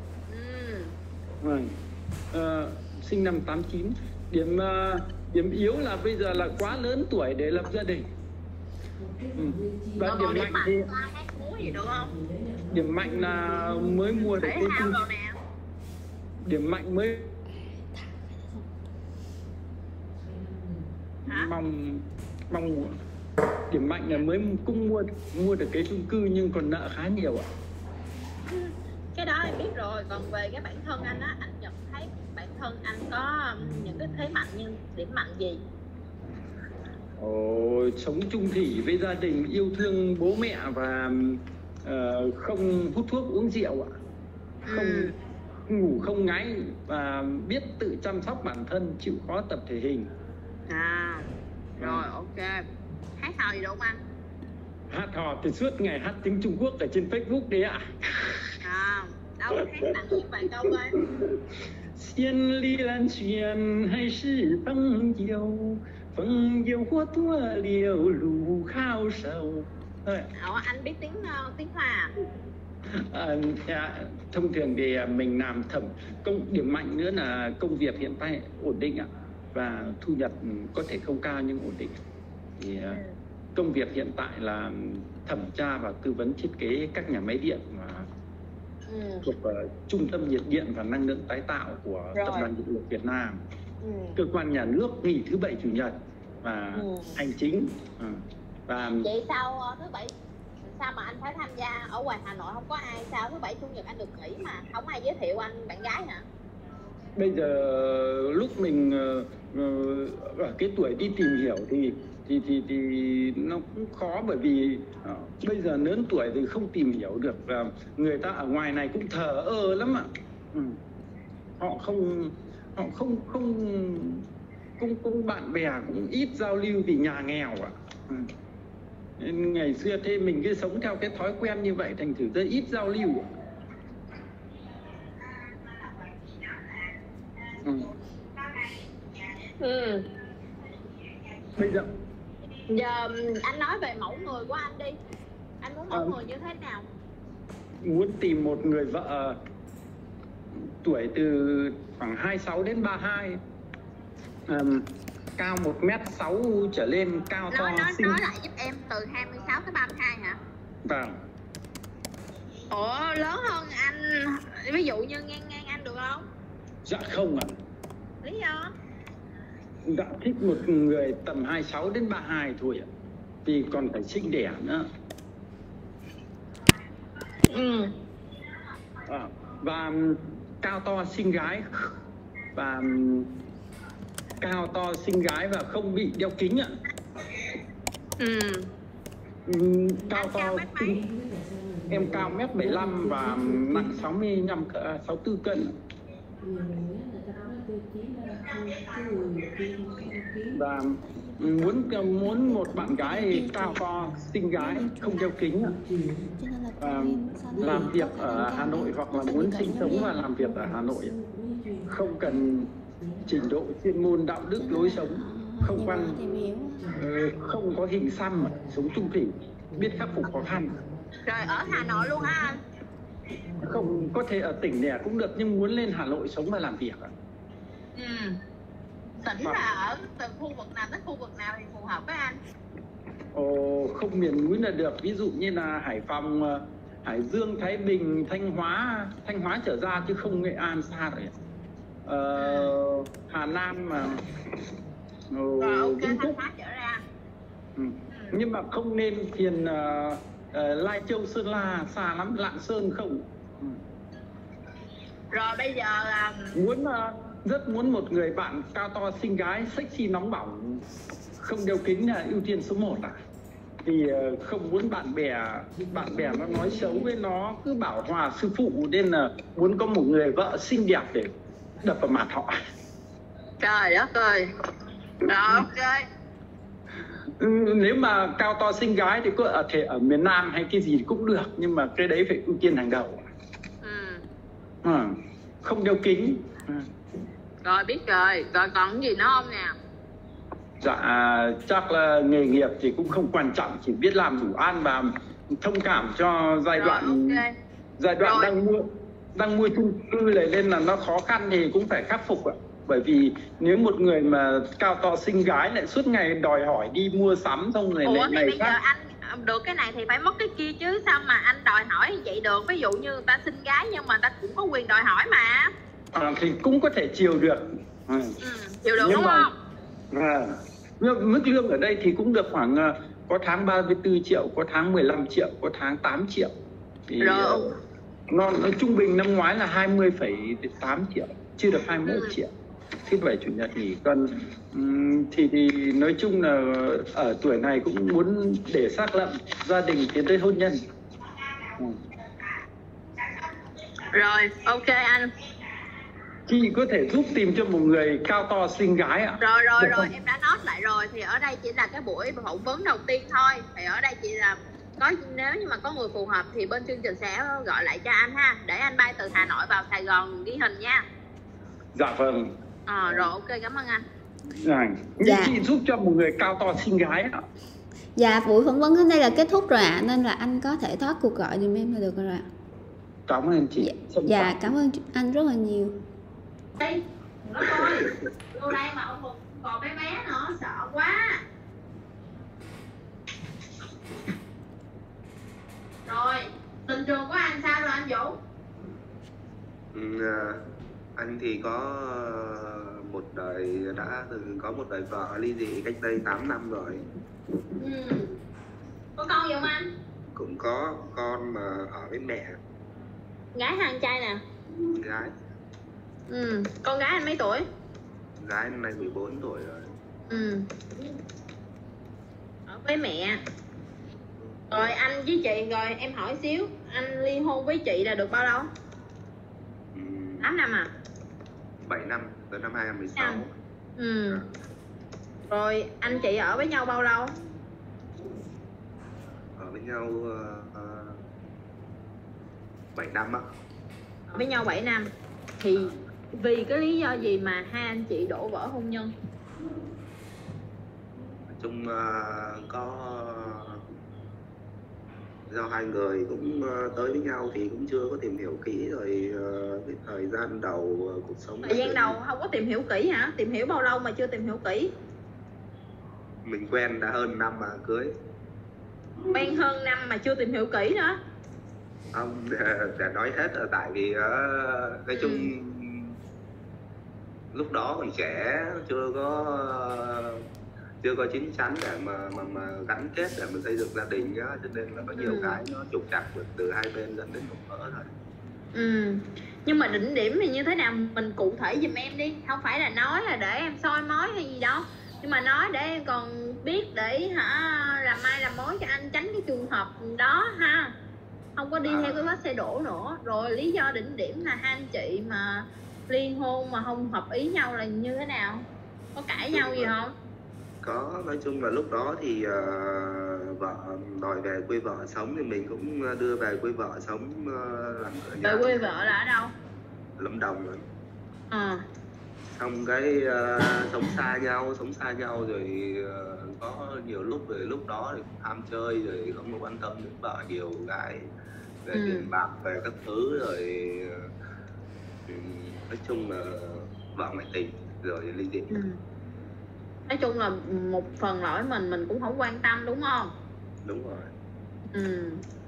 Vâng. À, sinh năm tám chín. Điểm uh, điểm yếu là bây giờ là quá lớn tuổi để lập gia đình. Ừ. Và Còn điểm, điểm mạnh thì gì được không? Điểm mạnh là mới mua được cái chung... Điểm mạnh mới Hả? mong mong điểm mạnh là mới cũng mua mua được cái chung cư nhưng còn nợ khá nhiều ạ. Cái đó em biết rồi. Còn về cái bản thân anh á, anh nhận thấy bản thân anh có những cái thế mạnh như điểm mạnh gì? Ồ, sống chung thủy với gia đình, yêu thương bố mẹ và uh, không hút thuốc uống rượu ạ. Không Ừ. ngủ không ngáy và biết tự chăm sóc bản thân, chịu khó tập thể hình. À, rồi ok. Hát hò gì được không anh? Hát hò thì suốt ngày hát tiếng Trung Quốc ở trên Facebook đấy ạ. À, đâu hát tặng em vài câu coi. 千里蓝轩还是朋友，朋友或多流露好手。 Ủa, anh biết tiếng uh, tiếng Hoa à? À, à, thông thường thì mình làm thẩm công điểm mạnh nữa là công việc hiện tại ổn định ạ, và thu nhập có thể không cao nhưng ổn định. Thì uh, công việc hiện tại là thẩm tra và tư vấn thiết kế các nhà máy điện và Ừ. thuộc uh, trung tâm nhiệt điện và năng lượng tái tạo của Rồi. tập đoàn điện lực Việt Nam. Ừ. Cơ quan nhà nước nghỉ thứ bảy chủ nhật và Ừ. hành chính. Ừ. Và Vậy sao uh, thứ bảy sao mà anh phải tham gia ở ngoài Hà Nội không có ai, sao thứ bảy chủ nhật anh được nghỉ mà không ai giới thiệu anh bạn gái hả? bây giờ lúc mình uh, uh, ở cái tuổi đi tìm hiểu thì thì thì thì nó cũng khó, bởi vì uh, bây giờ lớn tuổi thì không tìm hiểu được, và người ta ở ngoài này cũng thờ ơ lắm ạ. Ừ. Họ không họ không không cũng cũng bạn bè cũng ít giao lưu vì nhà nghèo ạ. Ừ. Nên ngày xưa thế mình cứ sống theo cái thói quen như vậy, thành thử rất ít giao lưu ạ. Ừ. Ừ. Bây giờ Giờ anh nói về mẫu người của anh đi. Anh muốn mẫu À. người như thế nào? muốn tìm một người vợ tuổi từ khoảng hai mươi sáu đến ba mươi hai, um, cao một mét sáu trở lên, cao to Nói nói xinh. nói lại giúp em, từ hai mươi sáu tới ba mươi hai hả? Vâng. Ủa, lớn hơn anh, ví dụ như ngang ngang anh được không? Dạ không ạ. Lý do? Dạ thích một người tầm hai mươi sáu đến ba mươi hai thôi ạ, vì còn phải sinh đẻ nữa. Ừ. À, và um, cao to xinh gái, và um, cao to xinh gái và không bị đeo kính ạ. Ừ. Um, cao Anh to cao mét mấy? em cao mét bảy lăm và nặng sáu mươi lăm sáu mươi tư cân. Và muốn muốn một bạn gái cao to xinh gái không đeo kính ạ. À, làm việc ở Hà Nội hoặc là muốn sinh sống và làm việc ở Hà Nội, không cần trình độ chuyên môn, đạo đức lối sống, không quan uh, không có hình xăm, sống trung thủy, biết khắc phục khó khăn. Rồi ở Hà Nội luôn hả anh? Không, có thể ở tỉnh lẻ cũng được, nhưng muốn lên Hà Nội sống và làm việc ạ. Ừ. Tỉnh là ở từ khu vực nào tới khu vực nào thì phù hợp với anh? Ồ, không miền núi là được, ví dụ như là Hải Phòng, Hải Dương, Thái Bình, Thanh Hóa, Thanh Hóa trở ra chứ không Nghệ An xa rồi. Ờ, Hà Nam mà. Ồ, Rồi ok, Vĩnh Thanh Phúc. Hóa trở ra. Ừ. Nhưng mà không nên phiền uh, uh, Lai Châu, Sơn La xa lắm, Lạng Sơn không. Ừ. Rồi bây giờ là Muốn uh, rất muốn một người bạn cao to xinh gái, sexy nóng bỏng, không đeo kính là ưu tiên số một à. Vì uh, không muốn bạn bè bạn bè nó nói xấu với nó, cứ bảo hòa sư phụ, nên là muốn có một người vợ xinh đẹp để đập vào mặt họ. trời đất ơi. Rồi ok. Ừ, nếu mà cao to xinh gái thì có ở thể ở miền Nam hay cái gì cũng được, nhưng mà cái đấy phải ưu tiên hàng đầu. Ừ. À, không đeo kính. À. Rồi biết rồi. Rồi còn cái gì nữa không nè? Dạ chắc là nghề nghiệp thì cũng không quan trọng, chỉ biết làm đủ ăn và thông cảm cho giai Rồi đoạn ok. giai đoạn Rồi. đang mua đang mua chung cư này, nên là nó khó khăn thì cũng phải khắc phục ạ. Bởi vì nếu một người mà cao to xinh gái lại suốt ngày đòi hỏi đi mua sắm, xong rồi Ủa lại thì này bây giờ khác. anh được cái này thì phải mất cái kia chứ, sao mà anh đòi hỏi như vậy được? Ví dụ như người ta xinh gái nhưng mà người ta cũng có quyền đòi hỏi mà. À, thì cũng có thể chiều được. À. Ừ, chịu được Nhưng đúng mà- không? À, nhưng mức lương ở đây thì cũng được khoảng uh, có tháng ba mươi tư triệu, có tháng mười lăm triệu, có tháng tám triệu. Thì Rồi. uh, nó, nó trung bình năm ngoái là hai mươi phẩy tám triệu, chưa được hai mươi mốt triệu. Thứ bảy chủ nhật nghỉ. Còn um, thì thì nói chung là ở tuổi này cũng muốn để xác lập gia đình tiến tới hôn nhân. Ừ. Rồi, ok anh. Chị có thể giúp tìm cho một người cao to xinh gái ạ? Rồi rồi Được rồi, không? em đã nói lại rồi. Thì ở đây chỉ là cái buổi phỏng vấn đầu tiên thôi. Thì ở đây chị là có, nếu như mà có người phù hợp thì bên chương trình sẽ gọi lại cho anh ha, để anh bay từ Hà Nội vào Sài Gòn ghi hình nha. Dạ vâng. Ờ, rồi ok, cảm ơn anh. Dạ. Dạ. Chị giúp cho một người cao to xinh gái ạ? Dạ, buổi phỏng vấn đến đây là kết thúc rồi ạ, nên là anh có thể thoát cuộc gọi giùm em là được rồi ạ. Cảm ơn chị. Dạ, dạ cảm ơn anh rất là nhiều. Đây, nó coi. Vô đây mà ông còn, còn bé bé nữa, sợ quá. Rồi, tình trường của anh sao rồi anh Vũ? Ừ, à, anh thì có ờ, một đời đã từng có một đời vợ ly dị cách đây tám năm rồi. Ừ. Có con gì không anh? Cũng có con mà ở với mẹ. Gái hay anh trai nè? Gái. Ừ. Con gái anh mấy tuổi? Gái năm nay mười bốn tuổi rồi. Ừ. Ở với mẹ. Rồi anh với chị, rồi em hỏi xíu, anh ly hôn với chị là được bao lâu? Ừ, tám năm à? bảy năm, tới năm hai không một sáu. Năm. Ừ. Rồi anh chị ở với nhau bao lâu? Ở với nhau uh, bảy năm á. Ở với nhau bảy năm. Thì vì cái lý do gì mà hai anh chị đổ vỡ hôn nhân? Nói chung uh, có do hai người cũng uh, tới với nhau thì cũng chưa có tìm hiểu kỹ rồi. Uh, cái thời gian đầu uh, cuộc sống Thời gian đầu không có tìm hiểu kỹ hả? Tìm hiểu bao lâu mà chưa tìm hiểu kỹ? mình quen đã hơn năm mà cưới. Quen hơn năm mà chưa tìm hiểu kỹ nữa? Không, để, để nói hết là tại vì uh, nói chung Ừ. lúc đó còn trẻ, chưa có chưa có chín chắn để mà mà mà gắn kết để mà xây dựng gia đình á, cho nên là có nhiều Ừ. cái nó trục trặc từ, từ hai bên dẫn đến đổ vỡ thôi. Ừ. Nhưng mà đỉnh điểm thì như thế nào mình cụ thể giùm em đi. Không phải là nói là để em soi mói hay gì đâu, nhưng mà nói để em còn biết để hả làm mai làm mối cho anh, tránh cái trường hợp đó ha. Không có đi À. theo cái vết xe đổ nữa. Rồi lý do đỉnh điểm là hai anh chị mà liên hôn mà không hợp ý nhau là như thế nào? Có cãi Đúng nhau gì rồi. không? Có, nói chung là lúc đó thì uh, vợ đòi về quê vợ sống thì mình cũng đưa về quê vợ sống, uh, làm ở nhà. Về quê vợ là ở đâu? Lâm Đồng rồi. Ờ. Xong cái uh, sống xa nhau, sống xa nhau rồi uh, có nhiều lúc rồi lúc đó thì cũng ham chơi rồi không có quan tâm đến vợ nhiều, gái về Ừ. tiền bạc về các thứ rồi uh, nói chung là vợ ngoại tình rồi ly dị. Ừ. Nói chung là một phần lỗi mình mình cũng không quan tâm đúng không? Đúng rồi. Ừ.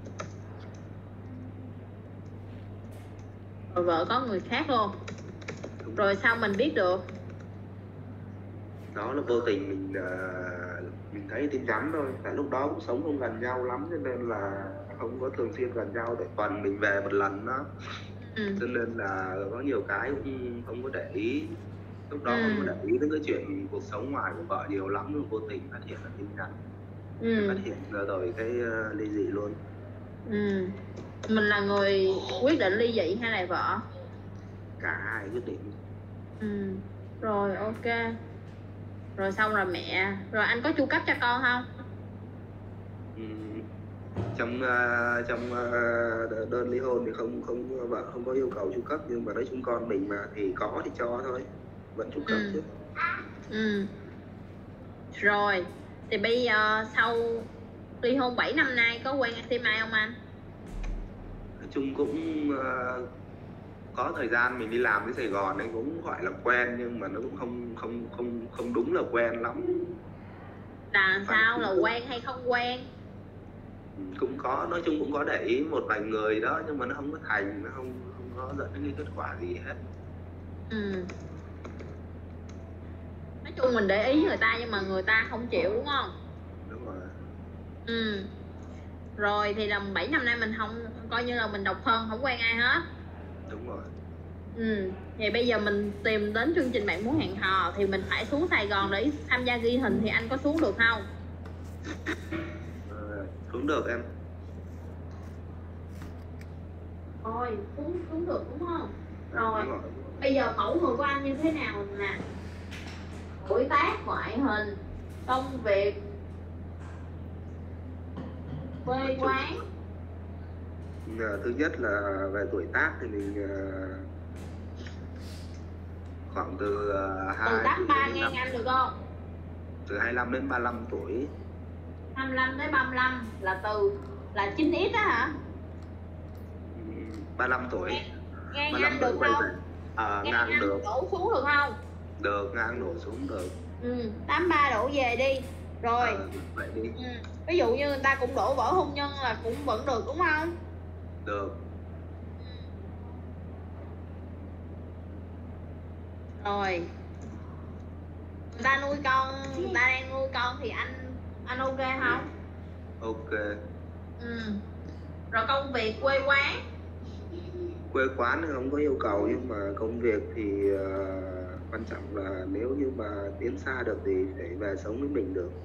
Rồi vợ có người khác luôn. Đúng. Rồi sao mình biết được? Đó là vô tình mình uh, mình thấy tin nhắn thôi, tại lúc đó cũng sống không gần nhau lắm cho nên là không có thường xuyên gần nhau, tại tuần mình về một lần đó. Ừ. Cho nên là có nhiều cái cũng không có để ý, lúc đó Ừ. không có để ý đến cái chuyện cuộc sống ngoài của vợ nhiều lắm, rồi vô tình phát hiện là tin nhắn. Ừ. Phát hiện ra rồi cái uh, ly dị luôn. Ừ. Mình là người quyết định ly dị hay là vợ? Cả hai quyết định. Ừ. Rồi ok. Rồi xong rồi mẹ. Rồi anh có chu cấp cho con không? Ừm, trong uh, trong uh, đơn ly hôn thì không không vợ không có yêu cầu chu cấp, nhưng mà nói chung con mình mà thì có thì cho thôi, vẫn chu cấp Ừ. chứ. Ừ. Rồi. Thì bây giờ sau ly hôn bảy năm nay có quen thêm ai không anh? Nói chung cũng uh, có thời gian mình đi làm với Sài Gòn ấy cũng gọi là quen, nhưng mà nó cũng không không không không đúng là quen lắm. Là sao, là quen hay không quen? Cũng có, nói chung cũng có để ý một vài người đó, nhưng mà nó không có thành, nó không không có dẫn đến cái kết quả gì hết. Ừ. Nói chung mình để ý người ta nhưng mà người ta không chịu đúng không? Đúng rồi. Ừ. Rồi thì là bảy năm nay mình không, coi như là mình độc thân, không quen ai hết. Đúng rồi. Ừ, thì bây giờ mình tìm đến chương trình Bạn Muốn Hẹn Hò thì mình phải xuống Sài Gòn để tham gia ghi hình, thì anh có xuống được không? À, xuống được em. Rồi, xuống, xuống được đúng không? Rồi, Đúng rồi. bây giờ mẫu người của anh như thế nào nè? Tuổi tác, ngoại hình, công việc, quê quán. À, thứ nhất là về tuổi tác thì mình à, khoảng từ uh, Từ tám mươi ba ngang anh được không? Từ hai mươi lăm đến ba mươi lăm tuổi. hai mươi lăm tới ba mươi lăm là từ là chín x á hả? ba mươi lăm tuổi. Ngang ba mươi lăm anh tuổi được quay không? về. À, Ngang ngang anh được. đổ xuống được không? Được, ngang đổ xuống được. Ừ, tám mươi ba đổ về đi. Rồi. À, vậy đi. Ừ. Ví dụ như người ta cũng đổ vỡ hôn nhân là cũng vẫn được đúng không? Được. Rồi. Người ta nuôi con, người ta đang nuôi con thì anh anh ok không? Ok. Ừ. Rồi công việc, quê quán. Quê quán thì không có yêu cầu, nhưng mà công việc thì uh, quan trọng là nếu như mà tiến xa được thì phải về sống với mình được.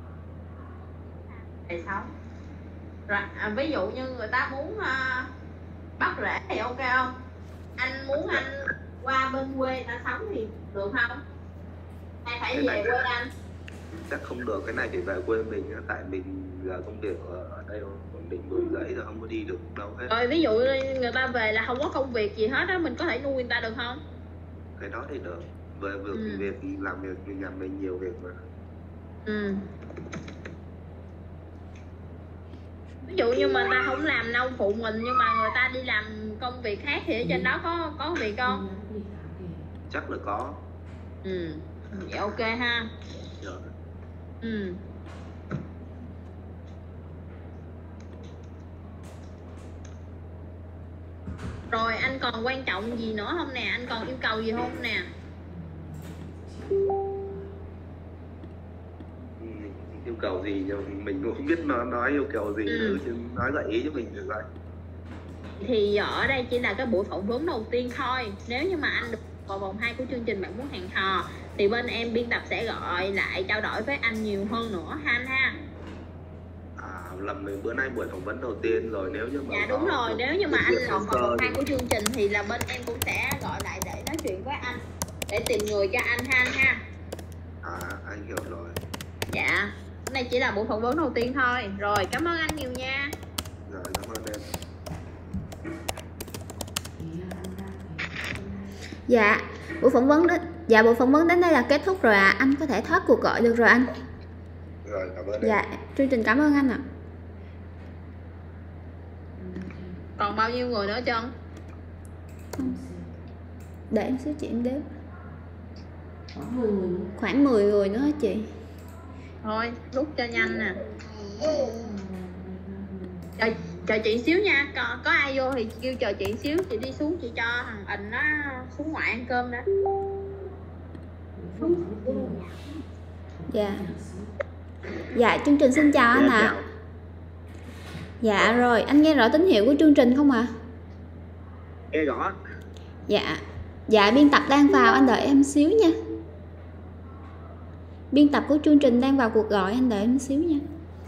Về sống. Rồi à, ví dụ như người ta muốn uh, bắt rễ thì ok không? Anh muốn anh qua bên quê ta sống thì được không? Hay phải Cái về này quê anh? chắc không được, cái này thì về quê mình á, tại mình giờ công việc ở đây ổn định rồi, dậy rồi không có đi được đâu hết. Rồi ví dụ như người ta về là không có công việc gì hết á, mình có thể nuôi người ta được không? Cái đó thì được. Về việc Ừ. việc làm việc mình nhà mình nhiều việc mà. Ừ. Ví dụ như mà người ta không làm nông phụ mình nhưng mà người ta đi làm công việc khác thì ở trên đó có có việc không? Chắc là có. Ừ. Vậy ok ha. Rồi. Ừ. Rồi anh còn quan trọng gì nữa không nè? Anh còn yêu cầu gì không nè? Ừ, yêu cầu gì nhưng mình cũng không biết nó nói yêu cầu gì Ừ. nữa, chứ nói gợi ý cho mình được rồi. Thì ở đây chỉ là cái buổi phỏng vấn đầu tiên thôi. Nếu như mà anh được vào vòng hai của chương trình Bạn Muốn Hẹn Hò thì bên em biên tập sẽ gọi lại trao đổi với anh nhiều hơn nữa ha anh ha. À, lầm mình bữa nay buổi phỏng vấn đầu tiên rồi, nếu như mà Dạ đúng có- rồi, nếu như mà anh việc lọt hồ vào sơ vòng hai thì- của chương trình thì là bên em cũng sẽ gọi lại để nói chuyện với anh, để tìm người cho anh ha anh ha. À, anh hiểu rồi. Dạ, cái này chỉ là buổi phỏng vấn đầu tiên thôi. Rồi, cảm ơn anh nhiều nha. Rồi, cảm ơn em. Dạ, buổi phỏng vấn đến dạ buổi phỏng vấn đến đây là kết thúc rồi ạ. À. Anh có thể thoát cuộc gọi được rồi anh. Rồi, cảm ơn em. Dạ, chương trình cảm ơn anh ạ. À. Còn bao nhiêu người nữa chân? Để em xíu chị em đếm. Khoảng mười người nữa hả chị? Thôi, rút cho nhanh nè. Chờ, chờ chị xíu nha, có, có ai vô thì kêu chờ chị xíu, chị đi xuống chị cho thằng Ịnh nó xuống ngoại ăn cơm đã. Dạ. Dạ, chương trình xin chào anh ạ. À. Dạ rồi, anh nghe rõ tín hiệu của chương trình không ạ? À? Nghe rõ. Dạ. Dạ, biên tập đang vào, anh đợi em xíu nha. Biên tập của chương trình đang vào cuộc gọi, anh đợi em xíu nha.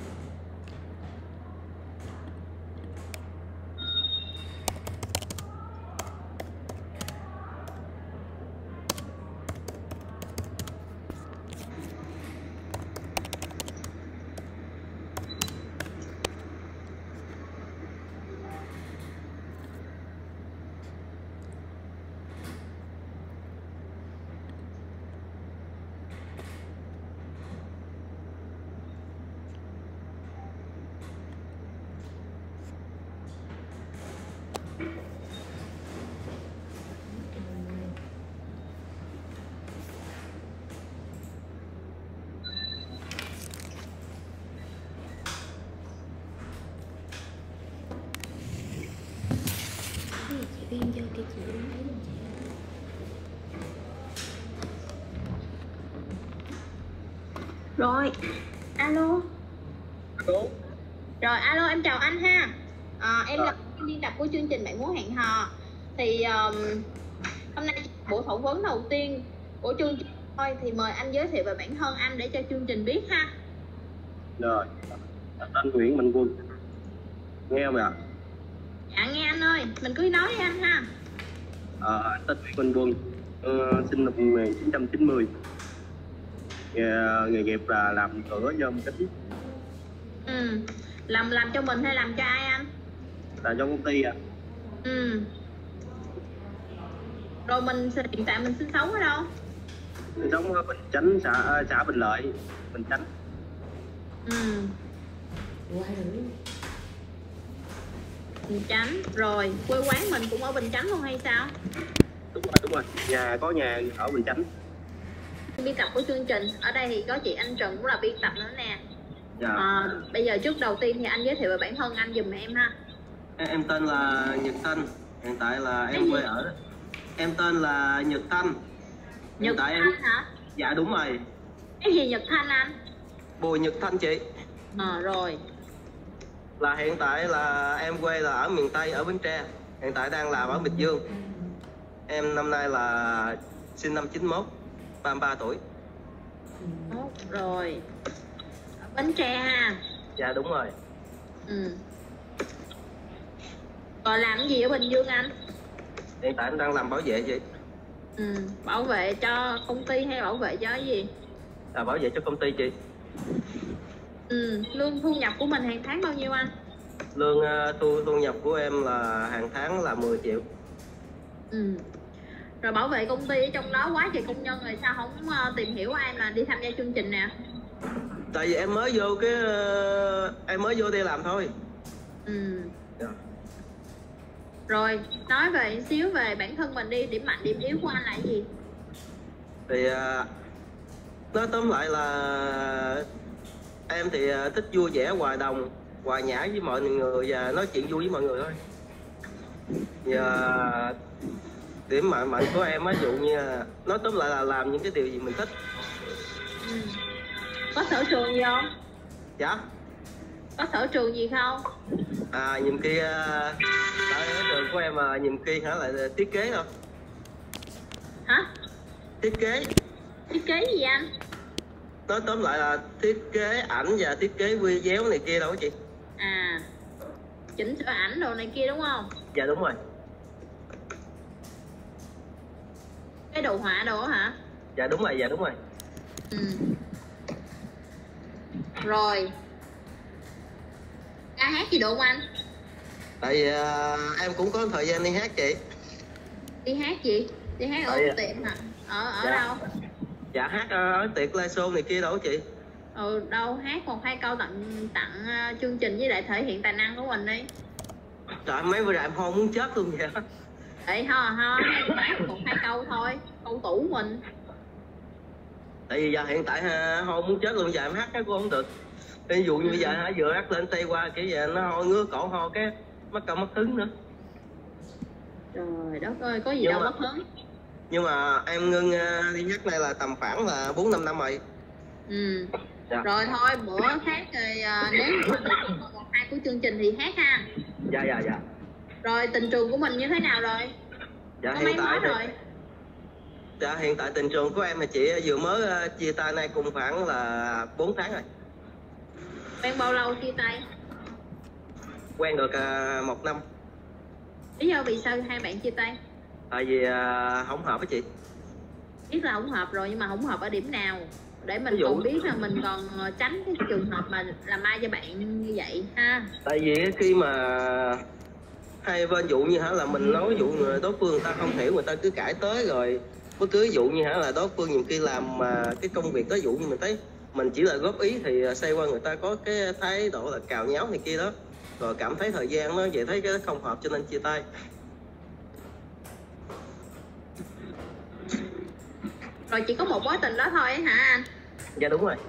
Viên vô kia chị lấy giùm chị. Rồi, alo. Alo. Rồi alo, em chào anh ha. À, em là biên tập của chương trình Bạn Muốn Hẹn Hò. Thì um, hôm nay buổi phỏng vấn đầu tiên của chương trình thôi, thì mời anh giới thiệu về bản thân anh để cho chương trình biết ha. Rồi, tên Nguyễn Minh Quân. Nghe không ạ? Dạ nghe anh ơi, mình cứ nói với anh ha. À, tên Nguyễn Minh Quân, uh, sinh năm một nghìn chín trăm chín mươi. Nghề, nghề nghiệp là làm cửa nhôm kính. Ừ, làm làm cho mình hay làm cho ai anh? Là trong công ty ạ. À. Ừ. Rồi mình hiện tại mình sinh sống ở đâu? Sinh sống ở Bình Chánh, xã xã Bình Lợi, Bình Chánh. Ừ. Bình Chánh. Rồi, quê quán mình cũng ở Bình Chánh luôn hay sao? Đúng rồi, đúng rồi. Nhà có nhà ở Bình Chánh. Biên tập của chương trình, ở đây thì có chị Anh Trần cũng là biên tập nữa nè. Dạ. À, bây giờ trước đầu tiên thì anh giới thiệu về bản thân anh giùm em ha. Em tên là Nhật Thanh, hiện tại là em quê ở. Em tên là Nhật Thanh. Nhật Thanh em... hả? Dạ đúng rồi. Cái gì Nhật Thanh anh? Bùi Nhật Thanh chị. À, rồi. Là hiện tại là em quê là ở miền Tây, ở Bến Tre. Hiện tại đang làm ở Bình Dương. Em năm nay là sinh năm chín mốt, ba mươi ba tuổi. Rồi. Ở Bến Tre ha. Dạ đúng rồi. Ừ. Còn làm cái gì ở Bình Dương anh? Hiện tại em đang làm bảo vệ chị. Ừ. Bảo vệ cho công ty hay bảo vệ cho cái gì? Là bảo vệ cho công ty chị. Ừ. Lương thu nhập của mình hàng tháng bao nhiêu anh? Lương uh, thu, thu nhập của em là hàng tháng là mười triệu. Ừ. Rồi bảo vệ công ty ở trong đó quá trời công nhân rồi sao không uh, tìm hiểu ai mà đi tham gia chương trình nè? Tại vì em mới vô cái uh, em mới vô đây làm thôi. Ừ. Yeah. Rồi nói về xíu về bản thân mình đi, điểm mạnh điểm yếu của anh là cái gì? Thì uh, nói tóm lại là em thì uh, thích vui vẻ, hòa đồng, hòa nhã với mọi người và nói chuyện vui với mọi người thôi. Và điểm mạnh mạnh của em ví dụ như nói tóm lại là làm những cái điều gì mình thích. Ừ. Có sở trường gì không? Dạ. Có sở trường gì không? À nhiều khi uh, sở trường của em uh, nhiều khi hả lại thiết kế thôi. Hả? Thiết kế. Thiết kế gì anh? Nói tóm lại là thiết kế ảnh và thiết kế video này kia đâu chị. À, chỉnh sửa ảnh đồ này kia đúng không? Dạ đúng rồi. Cái đồ họa đồ hả? Dạ đúng rồi, dạ đúng rồi. Ừ. Rồi ca hát gì được không anh? Tại vì uh, em cũng có thời gian đi hát chị. Đi hát gì? Đi hát ở Tại... tiệm hả? Ở ở dạ. đâu? Dạ hát ở tiệc live show này kia đâu chị. Ừ đâu, hát một hai câu tặng tặng uh, chương trình với lại thể hiện tài năng của mình đi. Trời mấy bữa rồi em ho muốn chết luôn vậy. Vậy ho ho hát một hai câu thôi, câu tủ mình. Tại vì giờ hiện tại ho muốn chết luôn, giờ em hát cái cũng không được. Ví dụ như bây giờ hả vừa hát lên tay qua kiểu vậy nó ho ngứa cổ ho cái mất công mất hứng nữa. Trời đất ơi, có gì nhưng đâu mà, mất hứng. Nhưng mà em ngưng đi hát này là tầm khoảng là bốn năm năm rồi. Ừ. Dạ. Rồi thôi bữa khác rồi uh, nếu mà được một hai của chương trình thì hát ha. Dạ dạ dạ. Rồi tình trường của mình như thế nào rồi? Dạ có hiện tại thì... rồi. Dạ hiện tại tình trường của em là chị vừa mới uh, chia tay nay cùng khoảng là bốn tháng rồi. Quen bao lâu chia tay? Quen được uh, một năm. Lý do vì sao hai bạn chia tay? Tại vì uh, không hợp với chị. Biết là không hợp rồi nhưng mà không hợp ở điểm nào? Để mình dụ... còn biết là mình còn tránh cái trường hợp mà làm ai cho bạn như vậy ha. Tại vì khi mà hai bên dụ như hả là mình nói dụ người đối phương người ta không hiểu, người ta cứ cãi tới rồi bất cứ dụ như hả là đối phương nhiều khi làm mà cái công việc đó dụ như mình thấy mình chỉ là góp ý thì xoay qua người ta có cái thái độ là cào nháo này kia đó, rồi cảm thấy thời gian nó vậy thấy cái không hợp cho nên chia tay. Rồi chỉ có một mối tình đó thôi hả anh? Dạ đúng rồi.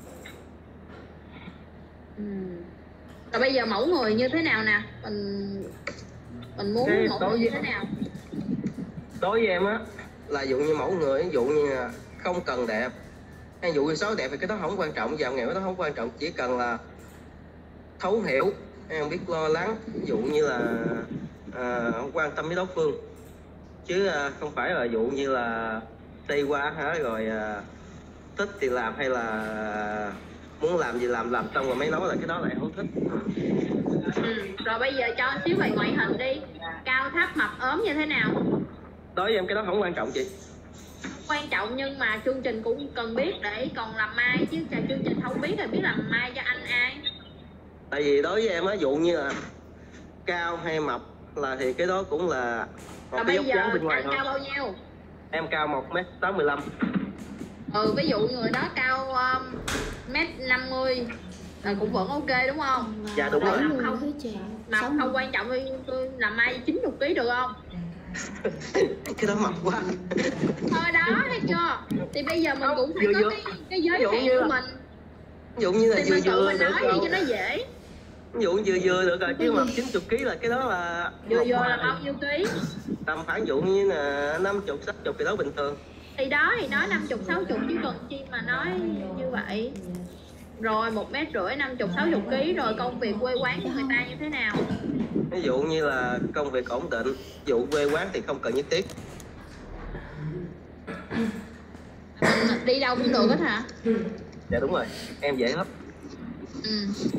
Ừ. Rồi bây giờ mẫu người như thế nào nè? Mình mình muốn cái mẫu người như thế nào? Đối với em á là dụ như mẫu người, ví dụ như không cần đẹp hay dụ như xấu đẹp thì cái đó không quan trọng, giàu nghèo cái đó không quan trọng, chỉ cần là thấu hiểu, em biết lo lắng, ví dụ như là à, quan tâm với đối phương, chứ à, không phải là dụ như là đi qua hả rồi à, thích thì làm, hay là muốn làm gì làm, làm xong rồi mới nói là cái đó lại không thích. Ừ. Rồi bây giờ cho xíu về ngoại hình đi, cao thấp mập ốm như thế nào? Đối với em cái đó không quan trọng chị. Quan trọng nhưng mà chương trình cũng cần biết để còn làm mai chứ, chương trình không biết rồi biết làm mai cho anh ai. Tại vì đối với em á, dụ như là cao hay mập là thì cái đó cũng là một rồi cái bây dốc dáng giờ bên ngoài anh thôi. cao bao nhiêu? Em cao một mét tám mươi lăm. Ừ, ví dụ người đó cao um, mét năm mươi là cũng vẫn ok đúng không? Dạ đúng rồi. rồi. Mập không, mập không quan trọng, tôi làm mai chín mươi ký được không? Cái đó mập quá. Thôi đó, thấy chưa? Thì bây giờ mình không, cũng phải vừa, có vừa. cái, cái giới hạn của mình. Ví dụ như là thì vừa mình vừa mình được nói rồi. cho nó dễ. Ví dụ vừa vừa được rồi, chứ mập chín mươi ký là cái đó là vừa vừa là bao nhiêu ký? Tầm khoảng dụ như là năm mươi, sáu mươi thì đó bình thường. Thì đó thì nói năm mươi, sáu mươi chứ cần chi mà nói như vậy. Rồi một mét rưỡi, năm mươi, sáu mươi ký. Rồi công việc quê quán của người ta như thế nào? Ví dụ như là công việc ổn định, ví dụ quê quán thì không cần nhất thiết. Đi đâu cũng được hết hả? Dạ đúng rồi, em dễ lắm. Ừ.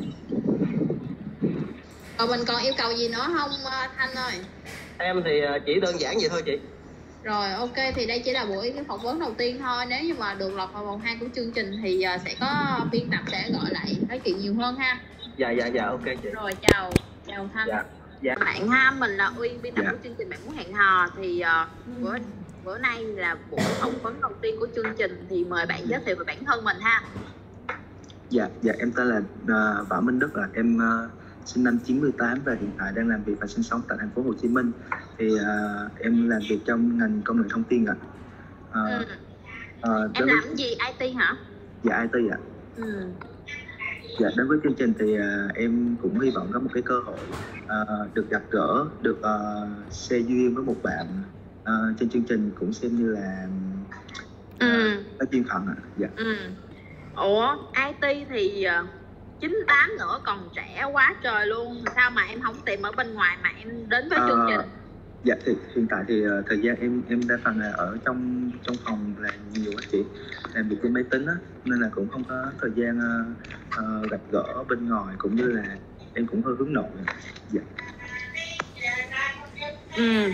Rồi mình còn yêu cầu gì nữa không Thanh ơi? Em thì chỉ đơn giản vậy thôi chị. Rồi ok, thì đây chỉ là buổi cái phỏng vấn đầu tiên thôi. Nếu như mà được lọt vào vòng hai của chương trình thì sẽ có biên tập sẽ gọi lại nói chuyện nhiều hơn ha. Dạ dạ dạ ok chị. Rồi chào, chào Thanh. Dạ. Dạ. Bạn ha, mình là Uyên, biên tập dạ. của chương trình Bạn Muốn Hẹn Hò. Thì uh, bữa bữa nay là buổi phỏng vấn đầu tiên của chương trình, thì mời bạn giới thiệu về bản thân mình ha. Dạ, dạ em tên là uh, Võ Minh Đức, là em uh, sinh năm chín mươi tám và hiện tại đang làm việc và sinh sống tại thành phố Hồ Chí Minh. Thì uh, em làm việc trong ngành công nghệ thông tin ạ. Uh, ừ. uh, em làm với... gì, i tê hả? Dạ i tê ạ. Ừ. Dạ, đối với chương trình thì uh, em cũng hy vọng có một cái cơ hội uh, được gặp gỡ, được uh, share duyên với một bạn uh, trên chương trình, cũng xem như là uh, ừ. có duyên phận ạ. Dạ. Ừ. Ủa, i tê thì uh, chín tám nữa, còn trẻ quá trời luôn. Sao mà em không tìm ở bên ngoài mà em đến với chương trình? Uh, dạ thì hiện tại thì uh, thời gian em em đa phần là ở trong trong phòng là nhiều á chị, làm việc trên máy tính á, nên là cũng không có thời gian uh, uh, gặp gỡ bên ngoài, cũng như là em cũng hơi hướng nội. Dạ. Ừ.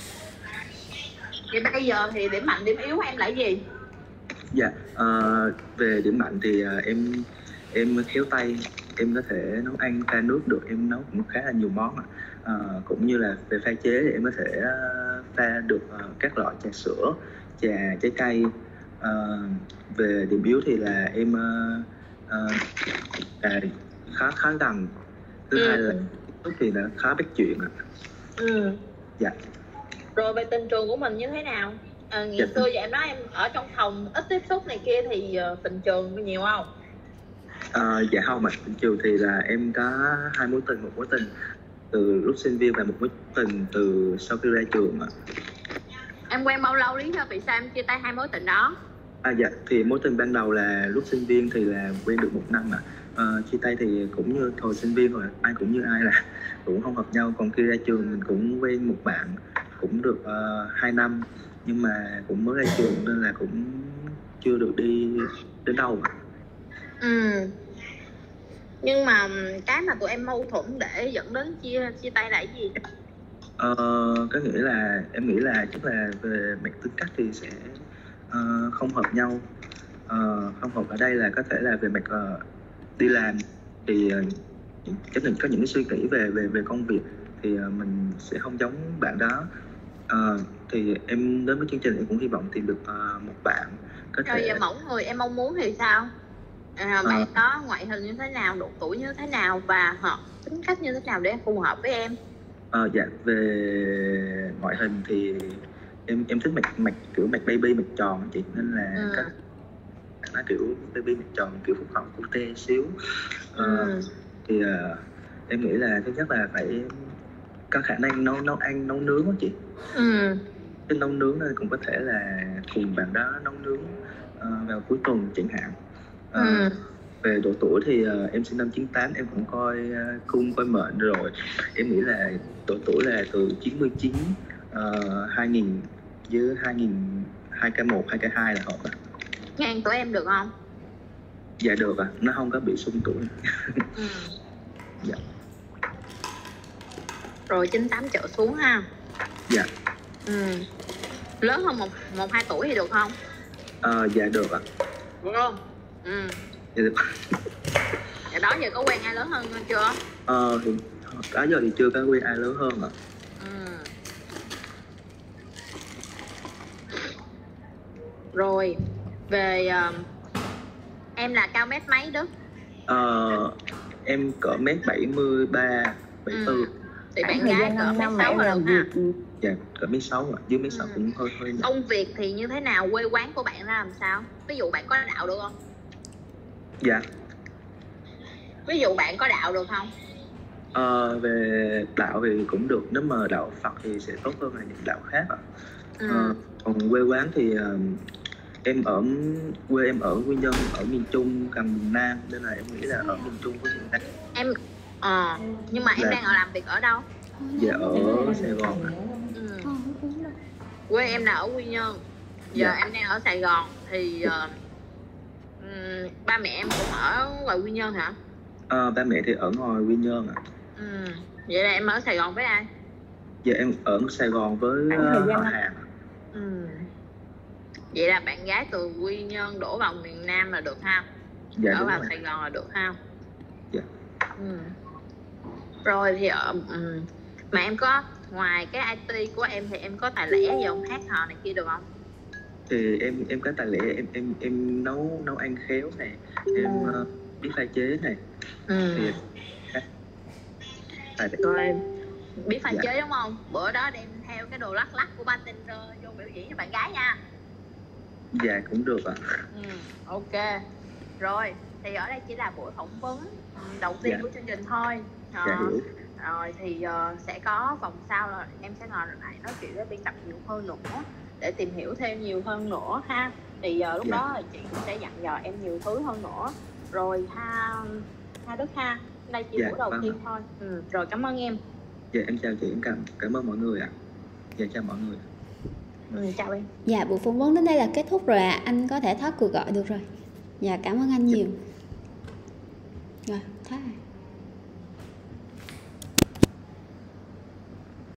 Thì bây giờ thì điểm mạnh điểm yếu của em là gì? Dạ, uh, về điểm mạnh thì uh, em em khéo tay, em có thể nấu ăn pha nước được, em nấu cũng khá là nhiều món ạ. Uh, cũng như là về pha chế thì em có thể uh, pha được uh, các loại trà sữa, trà trái cây. Uh, về điểm yếu thì là em uh, uh, à, khá khá gần. Thứ ừ. hai là lúc thì là khá biết chuyện ạ. Ừ. Dạ. Rồi về tình trường của mình như thế nào? À, ngày dạ. xưa vậy em nói em ở trong phòng ít tiếp xúc này kia thì uh, tình trường nhiều không? À, dạ không ạ. Tình trường thì là em có hai mối tình, một mối tình từ lúc sinh viên và một mối tình từ sau khi ra trường ạ. Em quen bao lâu lý do vì sao em chia tay hai mối tình đó? À dạ, thì mối tình ban đầu là lúc sinh viên thì là quen được một năm ạ. À, chia tay thì cũng như thời sinh viên rồi, ai cũng như ai là cũng không hợp nhau. Còn khi ra trường mình cũng quen một bạn cũng được uh, hai năm, nhưng mà cũng mới ra trường nên là cũng chưa được đi đến đâu ạ. Ừ. Nhưng mà cái mà tụi em mâu thuẫn để dẫn đến chia chia tay là cái gì? Ờ, có nghĩa là em nghĩ là chắc là về mặt tính cách thì sẽ uh, không hợp nhau. Uh, không hợp ở đây là có thể là về mặt uh, đi làm thì uh, chắc là có những cái suy nghĩ về về về công việc thì uh, mình sẽ không giống bạn đó. Uh, thì em đến với chương trình em cũng hy vọng tìm được uh, một bạn có rồi thể. Rồi mẫu người em mong muốn thì sao? À, bạn uh, đó ngoại hình như thế nào, độ tuổi như thế nào và hợp tính cách như thế nào để phù hợp với em? Uh, dạ, về ngoại hình thì em em thích mặt mặt kiểu mặt baby, mặt tròn chị, nên là ừ. các nó kiểu baby mặt tròn, kiểu phúc hậu cute xíu. Uh, ừ. Thì uh, em nghĩ là thứ nhất là phải có khả năng nấu nấu ăn nấu nướng đó chị. Ừ. Cái nấu nướng nên cũng có thể là cùng bạn đó nấu nướng uh, vào cuối tuần chẳng hạn. Uh, ừ. về độ tuổi thì uh, em sinh năm chín tám, em cũng coi uh, cung coi mệnh rồi. Em nghĩ là độ tuổi là từ chín mươi chín, uh, hai nghìn với hai nghìn, hai k một, hai k hai là hợp ạ. Ngang tuổi em được không? Dạ được ạ, à. Nó không có bị xung tuổi. Ừ. Dạ. Rồi chín tám trở xuống ha. Dạ. Ừ. Lớn hơn một, một hai tuổi thì được không? Ờ, dạ được ạ. À. Được không? Ừ. Dạ được. Dạ đó giờ có quen ai lớn hơn chưa? Ờ, thì đó giờ thì chưa có quen ai lớn hơn ạ. Ừ. Rồi, về uh, em là cao mét mấy Đức? Ờ, em cỡ mét bảy mươi ba, bảy mươi tư. Ừ. Thì bạn gái cỡ mét sáu là được ha? Dạ, cỡ mét sáu ạ, dưới mét sáu Ừ. cũng hơi hơi nhỏ. Công việc thì như thế nào, quê quán của bạn ra làm sao? Ví dụ bạn có đạo được không? Dạ. Ví dụ bạn có đạo được không? Ờ, về đạo thì cũng được, nếu mà đạo Phật thì sẽ tốt hơn là những đạo khác ạ. Ừ. Ờ, còn quê quán thì uh, em ở quê em ở Quy Nhơn, ở miền Trung gần miền Nam, nên là em nghĩ là ở miền Trung với miền Nam. Em ờ nhưng mà em Dạ. đang ở làm việc ở đâu? Dạ ở Sài Gòn ạ. Ừ. Quê em là ở Quy Nhơn, giờ Dạ. em đang ở Sài Gòn thì uh, um, ba mẹ em cũng ở ngoài Quy Nhơn hả? Ờ, ba mẹ thì ở ngoài Quy Nhơn ạ. Ừ. Vậy là em ở Sài Gòn với ai? Dạ em ở Sài Gòn với uh, họ hàng ạ. Ừ. Vậy là bạn gái từ Quy Nhơn đổ vào miền Nam là được ha? Dạ Ở đúng vào rồi. Sài Gòn là được ha? Dạ. Ừ. Rồi thì ở um, mà em có ngoài cái i tê của em thì em có tài lẻ gì không, hát hò này kia được không? Thì em em có tài lẻ, em em em nấu nấu ăn khéo này, em uh, biết pha chế này. Ừ. Thì tài lẻ. Rồi biết pha Dạ. chế đúng không? Bữa đó đem theo cái đồ lắc lắc của bartender vô biểu diễn cho bạn gái nha. Dạ cũng được ạ. Ừ, ok. Rồi thì ở đây chỉ là buổi phỏng vấn đầu tiên Dạ. của chương trình thôi. Ờ, Dạ hiểu. Rồi thì uh, sẽ có vòng sau là em sẽ ngồi lại nói chuyện với biên tập nhiều hơn nữa để tìm hiểu thêm nhiều hơn nữa ha. Thì uh, lúc Dạ. đó chị cũng sẽ dặn dò em nhiều thứ hơn nữa. Rồi ha, ha Đức ha. Đây chỉ Dạ, buổi đầu vâng tiên ạ. thôi. Ừ, rồi cảm ơn em. Dạ em chào chị, em cảm cảm ơn mọi người ạ. Dạ chào mọi người. Ừ, chào em. Dạ, buổi phỏng vấn đến đây là kết thúc rồi ạ. À. Anh có thể thoát cuộc gọi được rồi. Dạ, cảm ơn anh nhiều. Rồi, thoát rồi.